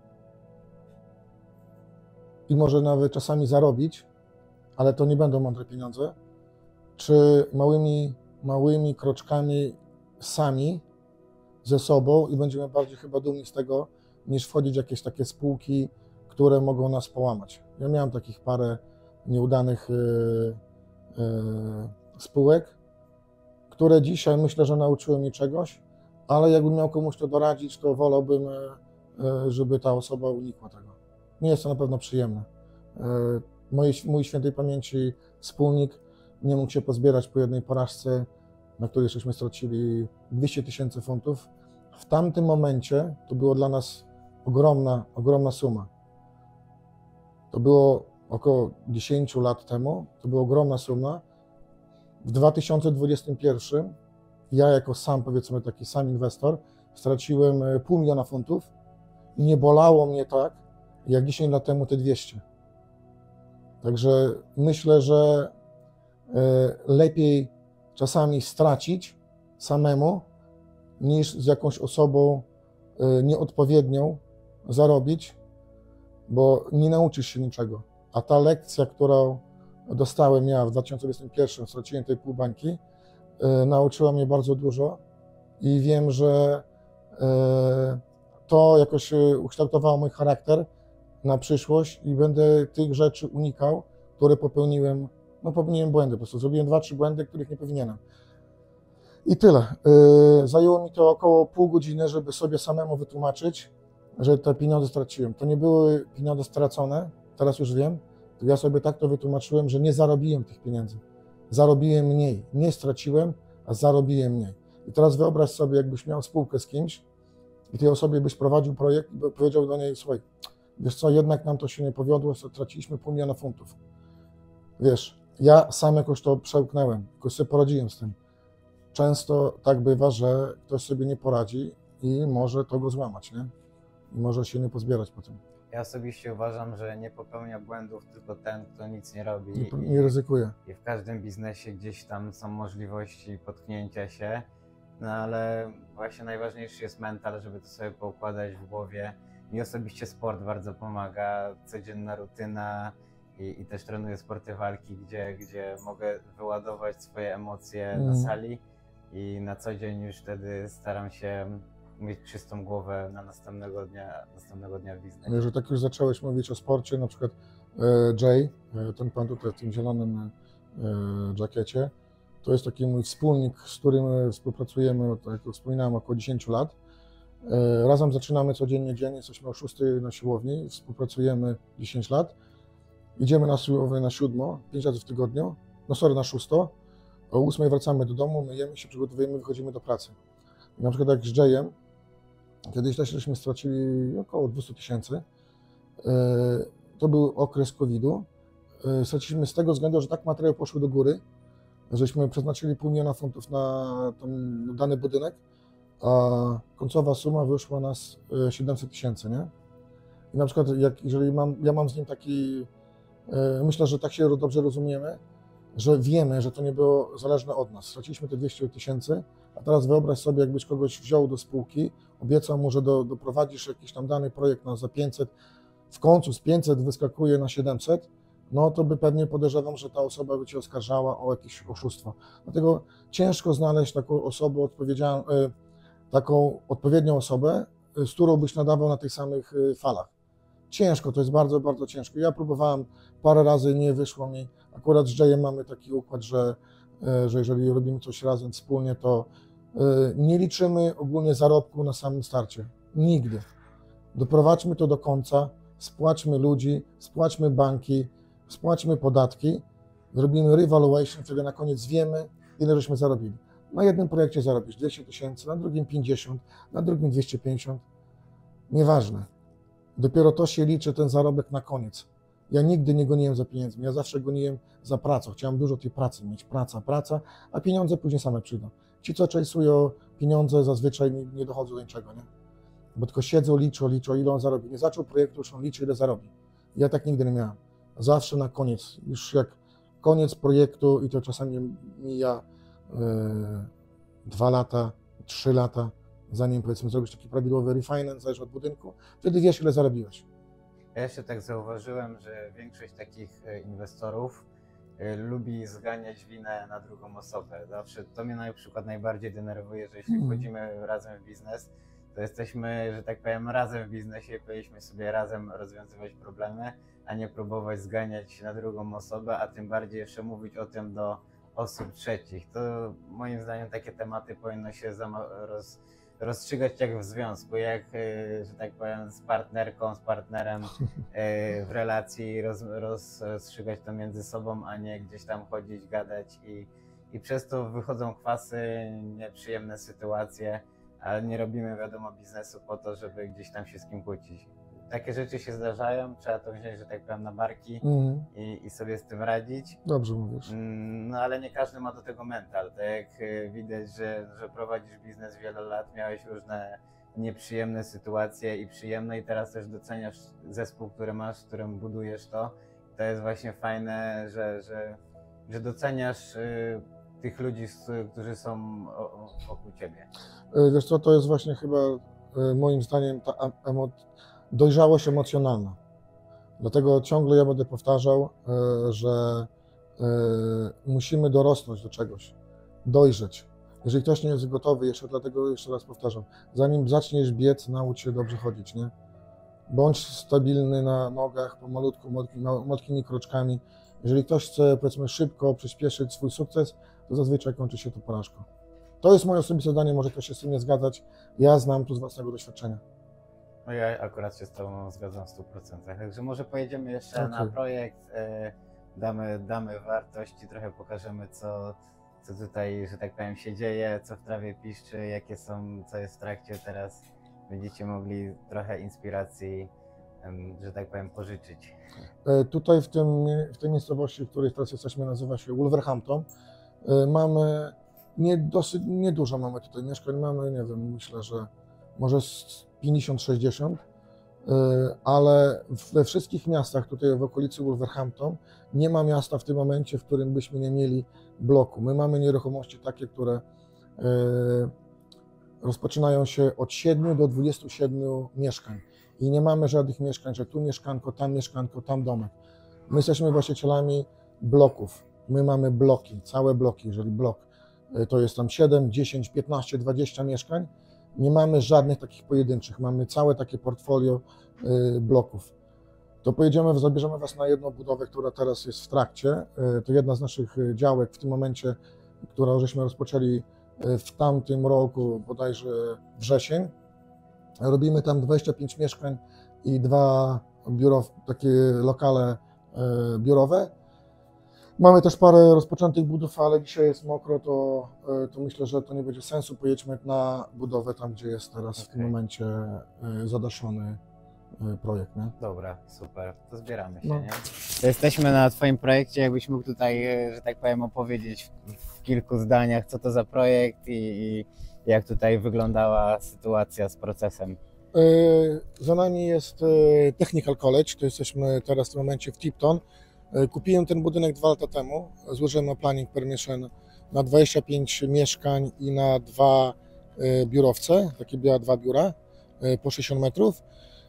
i może nawet czasami zarobić, ale to nie będą mądre pieniądze, czy małymi, małymi kroczkami sami ze sobą i będziemy bardziej chyba dumni z tego, niż wchodzić w jakieś takie spółki, które mogą nas połamać. Ja miałem takich parę nieudanych yy, yy, spółek, które dzisiaj myślę, że nauczyły mnie czegoś, ale jakbym miał komuś to doradzić, to wolałbym, yy, żeby ta osoba unikła tego. Nie jest to na pewno przyjemne. Yy, mój, mój świętej pamięci wspólnik nie mógł się pozbierać po jednej porażce, na której żeśmy stracili dwieście tysięcy funtów. W tamtym momencie to było dla nas ogromna, ogromna suma. To było około dziesięć lat temu, to była ogromna suma. W dwa tysiące dwudziestym pierwszym ja jako sam, powiedzmy taki sam inwestor, straciłem pół miliona funtów i nie bolało mnie tak, jak dziesięć lat temu te dwieście. Także myślę, że lepiej czasami stracić samemu, niż z jakąś osobą nieodpowiednią zarobić, bo nie nauczysz się niczego. A ta lekcja, którą dostałem ja w dwa tysiące dwudziestym pierwszym, straciłem tej pół bańki, nauczyła mnie bardzo dużo i wiem, że to jakoś ukształtowało mój charakter na przyszłość i będę tych rzeczy unikał, które popełniłem. No popełniłem błędy, po prostu zrobiłem dwa, trzy błędy, których nie powinienem. I tyle. Yy, zajęło mi to około pół godziny, żeby sobie samemu wytłumaczyć, że te pieniądze straciłem. To nie były pieniądze stracone, teraz już wiem, to ja sobie tak to wytłumaczyłem, że nie zarobiłem tych pieniędzy. Zarobiłem mniej. Nie straciłem, a zarobiłem mniej. I teraz wyobraź sobie, jakbyś miał spółkę z kimś i tej osobie byś prowadził projekt i powiedział do niej, słuchaj, wiesz co, jednak nam to się nie powiodło, straciliśmy pół miliona funtów. Wiesz, ja sam jakoś to przełknęłem, jakoś sobie poradziłem z tym. Często tak bywa, że ktoś sobie nie poradzi i może to go złamać, nie? I może się nie pozbierać po tym. Ja osobiście uważam, że nie popełnia błędów tylko ten, kto nic nie robi. Nie, i, nie ryzykuje. I w każdym biznesie gdzieś tam są możliwości potknięcia się, no ale właśnie najważniejszy jest mental, żeby to sobie poukładać w głowie. Mi osobiście sport bardzo pomaga, codzienna rutyna i, i też trenuję sporty walki, gdzie, gdzie mogę wyładować swoje emocje Mm. na sali i na co dzień już wtedy staram się mieć czystą głowę na następnego dnia, następnego dnia w biznesie. Że tak już zacząłeś mówić o sporcie, na przykład e, Jay, e, ten pan tutaj w tym zielonym e, jakiecie, to jest taki mój wspólnik, z którym współpracujemy, tak jak wspominałem, około dziesięć lat. E, razem zaczynamy codziennie dzień, jesteśmy o szóstej na siłowni, współpracujemy dziesięć lat. Idziemy na siłownię na siódmo, pięć razy w tygodniu, no sorry, na szósto. O ósmej wracamy do domu, myjemy się, przygotowujemy, wychodzimy do pracy. I na przykład jak z Jayem, kiedyś też żeśmy stracili około dwieście tysięcy. To był okres kowida. Straciliśmy z tego względu, że tak materiały poszły do góry, żeśmy przeznaczyli pół miliona funtów na ten dany budynek, a końcowa suma wyszła nas siedemset tysięcy, nie? I na przykład jak, jeżeli mam, ja mam z nim taki, myślę, że tak się dobrze rozumiemy, że wiemy, że to nie było zależne od nas. Straciliśmy te dwieście tysięcy, a teraz wyobraź sobie, jakbyś kogoś wziął do spółki, obiecał mu, że do, doprowadzisz jakiś tam dany projekt na za pięćset, w końcu z pięćset wyskakuje na siedemset, no to by pewnie podejrzewam, że ta osoba by cię oskarżała o jakieś oszustwo. Dlatego ciężko znaleźć taką osobę odpowiedzialną, taką odpowiednią osobę, z którą byś nadawał na tych samych falach. Ciężko, to jest bardzo, bardzo ciężko. Ja próbowałem parę razy, nie wyszło mi. Akurat z Jayem mamy taki układ, że, że jeżeli robimy coś razem wspólnie, to nie liczymy ogólnie zarobku na samym starcie. Nigdy. Doprowadźmy to do końca, spłaćmy ludzi, spłaćmy banki, spłaćmy podatki, zrobimy revaluation, wtedy na koniec wiemy, ile żeśmy zarobili. Na jednym projekcie zarobisz dwieście tysięcy, na drugim pięćdziesiąt, na drugim dwieście pięćdziesiąt. Nieważne. Dopiero to się liczy, ten zarobek na koniec. Ja nigdy nie goniłem za pieniędzmi, ja zawsze goniłem za pracą. Chciałem dużo tej pracy mieć, praca, praca, a pieniądze później same przyjdą. Ci, co chase'ują pieniądze, zazwyczaj nie, nie dochodzą do niczego, nie? bo tylko siedzą, liczą, liczą, ile on zarobi. Nie zaczął projektu, już on liczy, ile zarobi. Ja tak nigdy nie miałem. Zawsze na koniec, już jak koniec projektu i to czasami mija yy, dwa lata, trzy lata, zanim powiedzmy zrobisz taki prawidłowy refinance, zależy od budynku, wtedy wiesz, ile zarobiłeś. Ja jeszcze tak zauważyłem, że większość takich e, inwestorów e, lubi zganiać winę na drugą osobę. Zawsze to mnie na przykład najbardziej denerwuje, że jeśli Mhm. wchodzimy razem w biznes, to jesteśmy, że tak powiem, razem w biznesie i powinniśmy sobie razem rozwiązywać problemy, a nie próbować zganiać na drugą osobę, a tym bardziej jeszcze mówić o tym do osób trzecich. To moim zdaniem takie tematy powinno się zama- roz, rozstrzygać jak w związku, jak, e, że tak powiem, z partnerką, z partnerem e, w relacji, roz, roz, rozstrzygać to między sobą, a nie gdzieś tam chodzić, gadać i, i przez to wychodzą kwasy, nieprzyjemne sytuacje, ale nie robimy, wiadomo, biznesu po to, żeby gdzieś tam się z kim kłócić. Takie rzeczy się zdarzają, trzeba to wziąć, że tak powiem, na barki Mhm. i, i sobie z tym radzić. Dobrze mówisz. Mm, No ale nie każdy ma do tego mental. Tak jak y, widać, że, że prowadzisz biznes wiele lat, miałeś różne nieprzyjemne sytuacje i przyjemne i teraz też doceniasz zespół, który masz, z którym budujesz to. To jest właśnie fajne, że, że, że doceniasz y, tych ludzi, z- którzy są o- o- wokół ciebie. Y, Wiesz co, to jest właśnie chyba y, moim zdaniem ta em- emo dojrzałość emocjonalna. Dlatego ciągle ja będę powtarzał, y, że y, musimy dorosnąć do czegoś, dojrzeć. Jeżeli ktoś nie jest gotowy, jeszcze dlatego jeszcze raz powtarzam, zanim zaczniesz biec, naucz się dobrze chodzić, nie? Bądź stabilny na nogach, pomalutku, malutkimi, malutkimi kroczkami. Jeżeli ktoś chce, powiedzmy, szybko przyspieszyć swój sukces, to zazwyczaj kończy się to porażką. To jest moje osobiste zdanie, może ktoś się z tym nie zgadzać. Ja znam to z własnego doświadczenia. No ja akurat się z Tobą zgadzam w stu procentach. Także może pojedziemy jeszcze na Okej. projekt, e, damy, damy wartości, trochę pokażemy, co, co tutaj, że tak powiem, się dzieje, co w trawie piszczy, jakie są, co jest w trakcie teraz. Będziecie mogli trochę inspiracji, em, że tak powiem, pożyczyć. E, Tutaj w, tym, w tej miejscowości, w której teraz jesteśmy, nazywa się Wolverhampton. E, Mamy nie dosyć, niedużo mamy tutaj mieszkań, mamy, nie wiem, myślę, że może z pięćdziesiąt sześćdziesiąt, e, ale we wszystkich miastach tutaj w okolicy Wolverhampton nie ma miasta w tym momencie, w którym byśmy nie mieli bloku. My mamy nieruchomości takie, które e, rozpoczynają się od siedmiu do dwudziestu siedmiu mieszkań. I nie mamy żadnych mieszkań, że tu mieszkanko, tam mieszkanko, tam domek. My jesteśmy właścicielami bloków. My mamy bloki, całe bloki, jeżeli blok y, to jest tam siedem, dziesięć, piętnaście, dwadzieścia mieszkań. Nie mamy żadnych takich pojedynczych, mamy całe takie portfolio y, bloków. To pojedziemy, zabierzemy Was na jedną budowę, która teraz jest w trakcie. Y, To jedna z naszych y, działek w tym momencie, którą żeśmy rozpoczęli y, w tamtym roku, bodajże wrzesień. Robimy tam dwadzieścia pięć mieszkań i dwa biuro, takie lokale e, biurowe. Mamy też parę rozpoczętych budów, ale dzisiaj jest mokro, to, e, to myślę, że to nie będzie sensu. Pojedźmy na budowę tam, gdzie jest teraz w tym Okej. momencie e, zadaszony e, projekt. Nie? Dobra, super, to zbieramy się, No. nie? To jesteśmy na Twoim projekcie, jakbyś mógł tutaj, e, że tak powiem, opowiedzieć w, w kilku zdaniach, co to za projekt i, i jak tutaj wyglądała sytuacja z procesem. E, Za nami jest e, Technical College, to jesteśmy teraz w tym momencie w Tipton. E, Kupiłem ten budynek dwa lata temu, złożyłem na planning permission na dwadzieścia pięć mieszkań i na dwa e, biurowce, takie biała dwa biura e, po sześćdziesiąt metrów.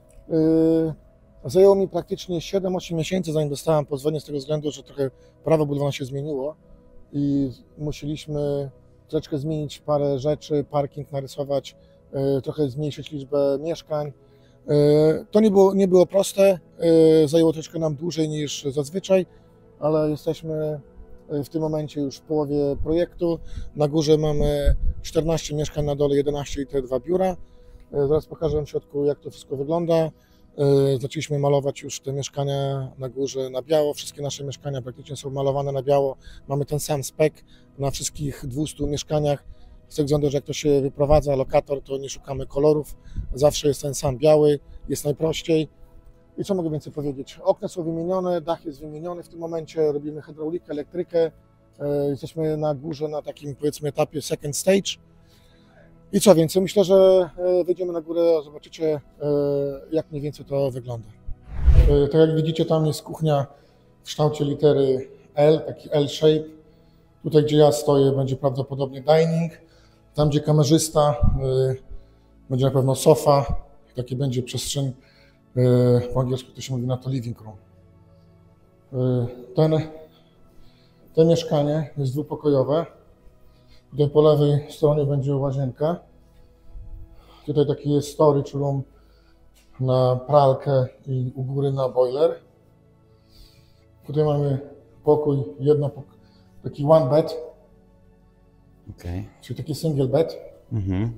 E, Zajęło mi praktycznie siedem osiem miesięcy, zanim dostałem pozwolenie, z tego względu, że trochę prawo budowlane się zmieniło i musieliśmy troszeczkę zmienić parę rzeczy, parking narysować, e, trochę zmniejszyć liczbę mieszkań. E, To nie było, nie było proste, e, zajęło troszeczkę nam dłużej niż zazwyczaj, ale jesteśmy w tym momencie już w połowie projektu. Na górze mamy czternaście mieszkań, na dole jedenaście i te dwa biura. E, Zaraz pokażę Wam w środku, jak to wszystko wygląda. E, Zaczęliśmy malować już te mieszkania na górze na biało. Wszystkie nasze mieszkania praktycznie są malowane na biało. Mamy ten sam spec na wszystkich dwustu mieszkaniach. Z tego względu, że jak to się wyprowadza, lokator, to nie szukamy kolorów. Zawsze jest ten sam biały, jest najprościej. I co mogę więcej powiedzieć? Okna są wymienione, dach jest wymieniony w tym momencie, robimy hydraulikę, elektrykę. E, Jesteśmy na górze na takim, powiedzmy, etapie second stage. I co więcej, myślę, że e, wyjdziemy na górę, zobaczycie e, jak mniej więcej to wygląda. E, Tak jak widzicie, tam jest kuchnia w kształcie litery L, taki L-shape. Tutaj, gdzie ja stoję, będzie prawdopodobnie dining. Tam, gdzie kamerzysta, e, będzie na pewno sofa. Takie będzie przestrzeń, e, po angielsku to się mówi na to living room. E, Ten, to mieszkanie jest dwupokojowe. Tutaj po lewej stronie będzie łazienka. Tutaj taki jest storage room na pralkę i u góry na boiler. Tutaj mamy pokój, jedno, taki one bed, Okej. czyli taki single bed. Mhm.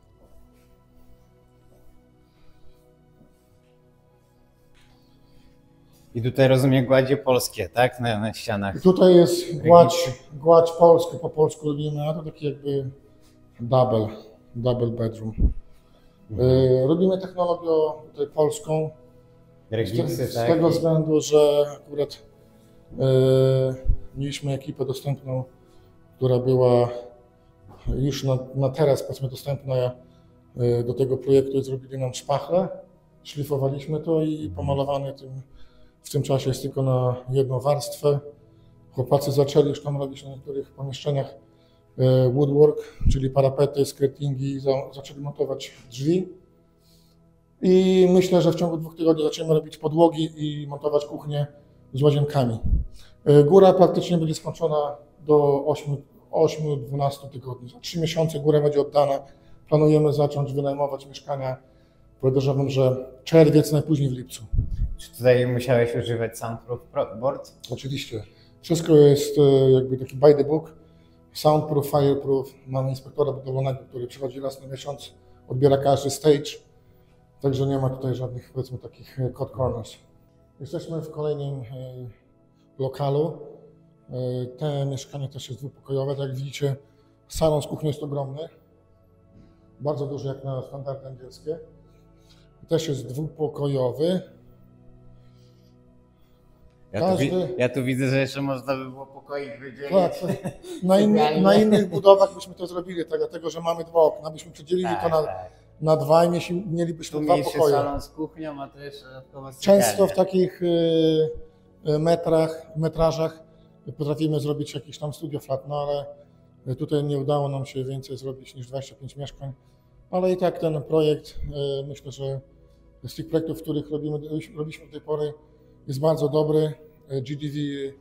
I tutaj rozumiem gładzie polskie, tak? Na, na ścianach. I tutaj jest gładź, gładź polska, po polsku robimy, a to taki jakby double, double bedroom. Y, Robimy technologię tutaj polską, z, Regiksy, z tak? tego I- względu, że akurat y, mieliśmy ekipę dostępną, która była już na, na teraz powiedzmy dostępna y, do tego projektu i zrobili nam szpachlę, szlifowaliśmy to i pomalowane tym, w tym czasie jest tylko na jedną warstwę. Chłopacy zaczęli już tam robić na niektórych pomieszczeniach y, woodwork, czyli parapety, skirtingi, za, zaczęli montować drzwi. I myślę, że w ciągu dwóch tygodni zaczniemy robić podłogi i montować kuchnię z łazienkami. Y, Góra praktycznie będzie skończona do ośmiu do dwunastu tygodni. Za trzy miesiące góra będzie oddana. Planujemy zacząć wynajmować mieszkania. Podejrzewam, że czerwiec, najpóźniej w lipcu. Czy tutaj musiałeś używać soundproof pro- board? Oczywiście. Wszystko jest e, jakby taki by the book. Soundproof, fireproof. Mamy inspektora budowlanego, który przychodzi raz na miesiąc, odbiera każdy stage. Także nie ma tutaj żadnych, powiedzmy, takich e, cut corners. Jesteśmy w kolejnym e, lokalu. E, Te mieszkanie też jest dwupokojowe. Tak jak widzicie, salon z kuchnią jest ogromny. Bardzo duży jak na standardy angielskie. Też jest dwupokojowy. Ja tu, wi- Każdy- ja tu widzę, że jeszcze można by było pokoik wydzielić. Tak, na, inny, na innych budowach byśmy to zrobili, tak, dlatego że mamy dwa okna, byśmy przedzielili Tak, to na, tak. na dwa i mieli- mielibyśmy Tu dwa mniejszy pokoje. salon z kuchnią, a to jeszcze dodatkowo Często w sypialnia. takich y, y, metrach, metrażach potrafimy zrobić jakieś tam studio flat, no ale tutaj nie udało nam się więcej zrobić niż dwadzieścia pięć mieszkań. Ale i tak ten projekt, y, myślę, że z tych projektów, których robimy, robiliśmy do tej pory, jest bardzo dobry. G D V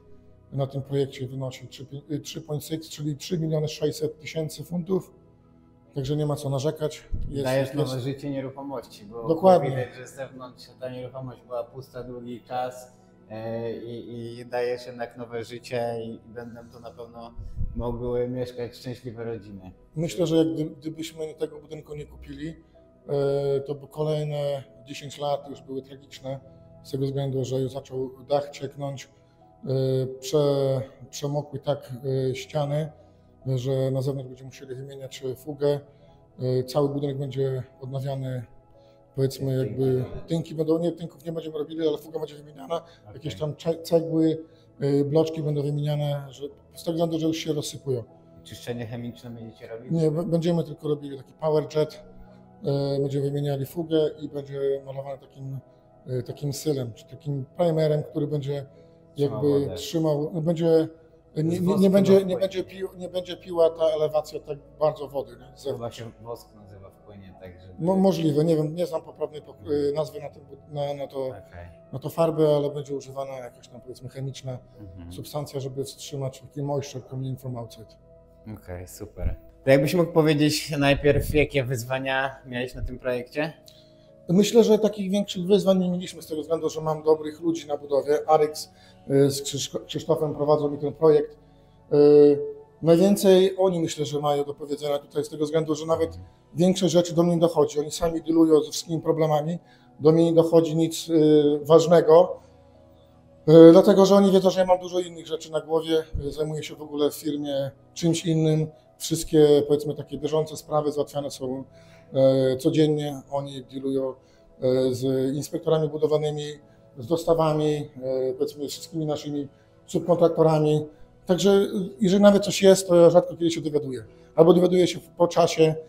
na tym projekcie wynosi trzy przecinek sześć, czyli trzy miliony sześćset tysięcy funtów. Także nie ma co narzekać. Jest, Dajesz jest, nowe życie nieruchomości, bo Dokładnie. widać, że z zewnątrz ta nieruchomość była pusta długi czas e, i, i dajesz jednak nowe życie i będą to na pewno mogły mieszkać szczęśliwe rodziny. Myślę, że jak gdy, gdybyśmy tego budynku nie kupili, e, to by kolejne dziesięć lat już były tragiczne, z tego względu, że zaczął dach cieknąć, e, prze, przemokły tak e, ściany, że na zewnątrz będziemy musieli wymieniać fugę. E, Cały budynek będzie odnawiany, powiedzmy jakby tynki będą, nie tynków nie będziemy robili, ale fuga będzie wymieniana, jakieś tam cze- cegły, e, bloczki będą wymieniane, że, z tego względu, że już się rozsypują. Czyszczenie chemiczne będziecie robić? Nie, b- będziemy tylko robili taki power jet, e, będziemy wymieniali fugę i będzie malowany takim, e, takim sylem, czy takim primerem, który będzie Trzymał jakby wodę. trzymał, będzie, nie, nie, wosk nie, będzie, chyba nie, wpłynie. będzie pił, nie będzie piła ta elewacja tak bardzo wody. Nie? Z Chyba zewnątrz. się wosk nazywa wpłynie, tak żeby... Mo, możliwe, nie wiem, nie znam poprawnej pok- e, nazwy na, tym, na, na, to, Okej. na to farby, ale będzie używana jakaś tam powiedzmy chemiczna Mhm. substancja, żeby wstrzymać taki moisture coming in from outside. Okej, super. To jakbyś mógł powiedzieć najpierw, jakie wyzwania miałeś na tym projekcie? Myślę, że takich większych wyzwań nie mieliśmy z tego względu, że mam dobrych ludzi na budowie. Aryks y, z Krzysz- Krzysztofem prowadzą mi ten projekt. Y, Najwięcej oni myślę, że mają do powiedzenia tutaj z tego względu, że nawet większość rzeczy do mnie nie dochodzi. Oni sami dealują ze wszystkimi problemami. Do mnie nie dochodzi nic y, ważnego, y, dlatego że oni wiedzą, że ja mam dużo innych rzeczy na głowie. Y, Zajmuję się w ogóle w firmie czymś innym. Wszystkie, powiedzmy, takie bieżące sprawy załatwiane są e, codziennie. Oni dealują e, z inspektorami budowlanymi, z dostawami, e, powiedzmy, z wszystkimi naszymi subkontraktorami. Także e, jeżeli nawet coś jest, to ja rzadko kiedy się dowiaduję. Albo dowiaduję się po czasie,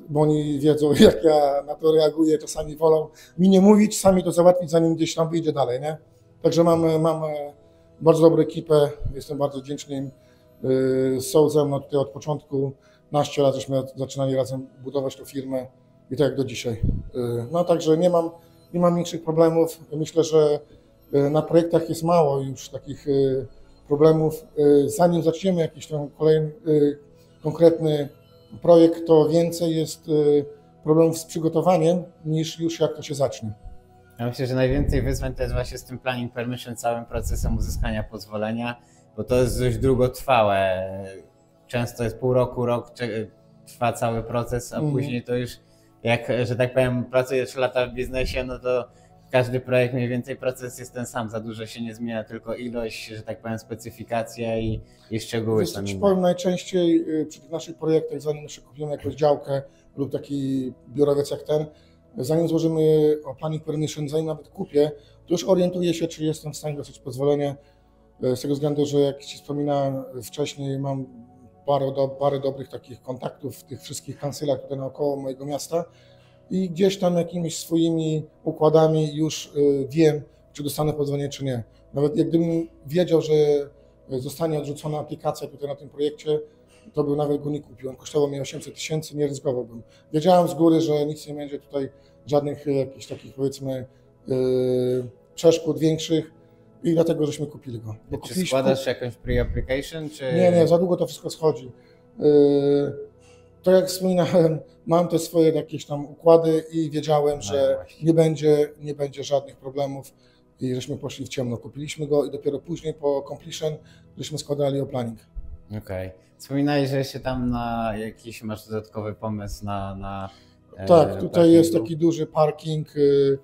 bo oni wiedzą, jak ja na to reaguję, czasami wolą mi nie mówić, sami to załatwić, zanim gdzieś tam wyjdzie dalej, nie? Także mamy, mamy bardzo dobrą ekipę, jestem bardzo wdzięczny im. Yy, Są ze mną tutaj od początku, naście lat żeśmy zaczynali razem budować tą firmę i tak jak do dzisiaj. Yy, No także nie mam, nie mam większych problemów. Myślę, że yy, na projektach jest mało już takich yy, problemów. Yy, Zanim zaczniemy jakiś tam kolejny yy, konkretny projekt, to więcej jest yy, problemów z przygotowaniem niż już jak to się zacznie. Ja myślę, że najwięcej wyzwań to jest właśnie z tym planning permission, całym procesem uzyskania pozwolenia, bo to jest dość długotrwałe. Często jest pół roku, rok trwa cały proces, a Mhm. później to już, jak, że tak powiem, pracujesz trzy lata w biznesie, no to każdy projekt mniej więcej proces jest ten sam, za dużo się nie zmienia, tylko ilość, że tak powiem, specyfikacja i, i szczegóły Wiesz, są co ci inne. powiem, najczęściej y, przy tych naszych projektach, zanim jeszcze kupimy jakąś działkę lub taki biurowiec jak ten, zanim złożymy o planning permission, zanim nawet kupię, to już orientuję się, czy jestem w stanie dostać pozwolenie. Y, Z tego względu, że jak Ci wspominałem wcześniej, mam parę, do, parę dobrych takich kontaktów w tych wszystkich kancylach tutaj naokoło mojego miasta i gdzieś tam jakimiś swoimi układami już y, wiem, czy dostanę pozwolenie, czy nie. Nawet jak gdybym wiedział, że zostanie odrzucona aplikacja tutaj na tym projekcie, to bym nawet go nie kupił. On kosztował mnie osiemset tysięcy, nie ryzykowałbym. Wiedziałem z góry, że nic nie będzie tutaj, żadnych jakichś takich powiedzmy yy, przeszkód większych i dlatego żeśmy kupili go. Bo Czy kupiliśmy- składasz jakąś pre-application, czy... Nie, nie, za długo to wszystko schodzi. Yy, To jak wspominałem, mam te swoje jakieś tam układy i wiedziałem, No że właśnie. nie będzie, nie będzie żadnych problemów i żeśmy poszli w ciemno. Kupiliśmy go i dopiero później po completion żeśmy składali o planning. Okej. Wspominałeś, że jeszcze tam na jakiś masz dodatkowy pomysł na... na e, Tak, tutaj jest parkingu. taki duży parking, y,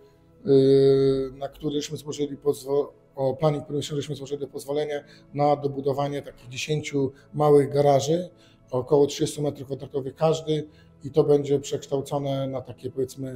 y, na któryśmy złożyli pozwo- o planning permission, żeśmy złożyli pozwolenie na dobudowanie takich dziesięciu małych garaży, około trzydzieści metrów kwadratowych każdy i to będzie przekształcone na takie powiedzmy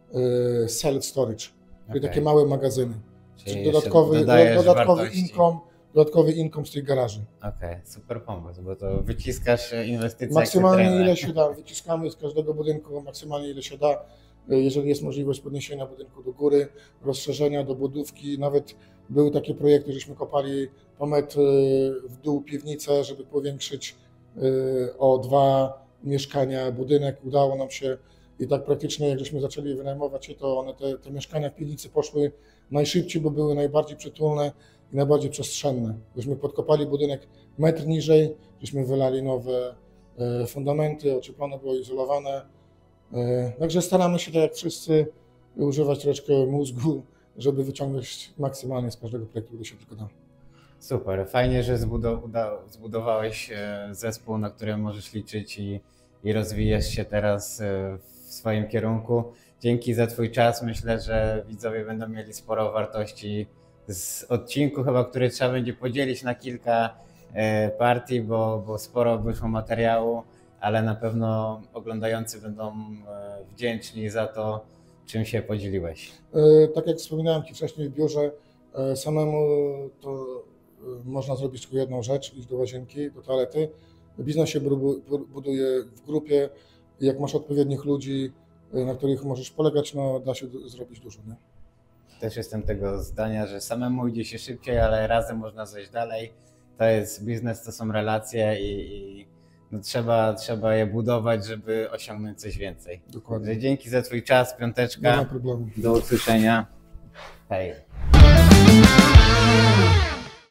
y, self-storage, czyli Okej. takie małe magazyny. Czyli Czyli jeszcze dodatkowy, dodajesz dodatkowy wartości. income, dodatkowy income z tych garaży. Okej, super pomysł, bo to wyciskasz e, inwestycje Maksymalnie jak ile trener. się da, wyciskamy z każdego budynku maksymalnie ile się da. Jeżeli jest możliwość podniesienia budynku do góry, rozszerzenia, dobudówki, nawet były takie projekty, żeśmy kopali po metr w dół piwnicę, żeby powiększyć y, o dwa mieszkania budynek. Udało nam się i tak praktycznie jak żeśmy zaczęli wynajmować się, to one te, te mieszkania w piwnicy poszły najszybciej, bo były najbardziej przytulne i najbardziej przestrzenne. Żeśmy podkopali budynek metr niżej, żeśmy wylali nowe e, fundamenty, ocieplone było, izolowane. E, Także staramy się, tak jak wszyscy, używać troszeczkę mózgu, żeby wyciągnąć maksymalnie z każdego projektu, gdy się tylko da. Super, fajnie, że zbudow- uda- zbudowałeś e, zespół, na który możesz liczyć i, i rozwijasz się teraz e, w swoim kierunku. Dzięki za Twój czas. Myślę, że widzowie będą mieli sporo wartości z odcinku chyba, który trzeba będzie podzielić na kilka e, partii, bo, bo sporo wyszło materiału, ale na pewno oglądający będą e, wdzięczni za to, czym się podzieliłeś. E, Tak jak wspominałem Ci wcześniej w biurze, e, samemu to e, można zrobić tylko jedną rzecz, iść do łazienki, do toalety. Biznes się bu- bu- buduje w grupie. Jak masz odpowiednich ludzi, e, na których możesz polegać, no da się d- zrobić dużo. Nie? Też jestem tego zdania, że samemu idzie się szybciej, ale razem można zejść dalej. To jest biznes, to są relacje i, i no trzeba, trzeba je budować, żeby osiągnąć coś więcej. Dokładnie. Także dzięki za Twój czas, Nie piąteczka. ma problemu. Do usłyszenia. Hej.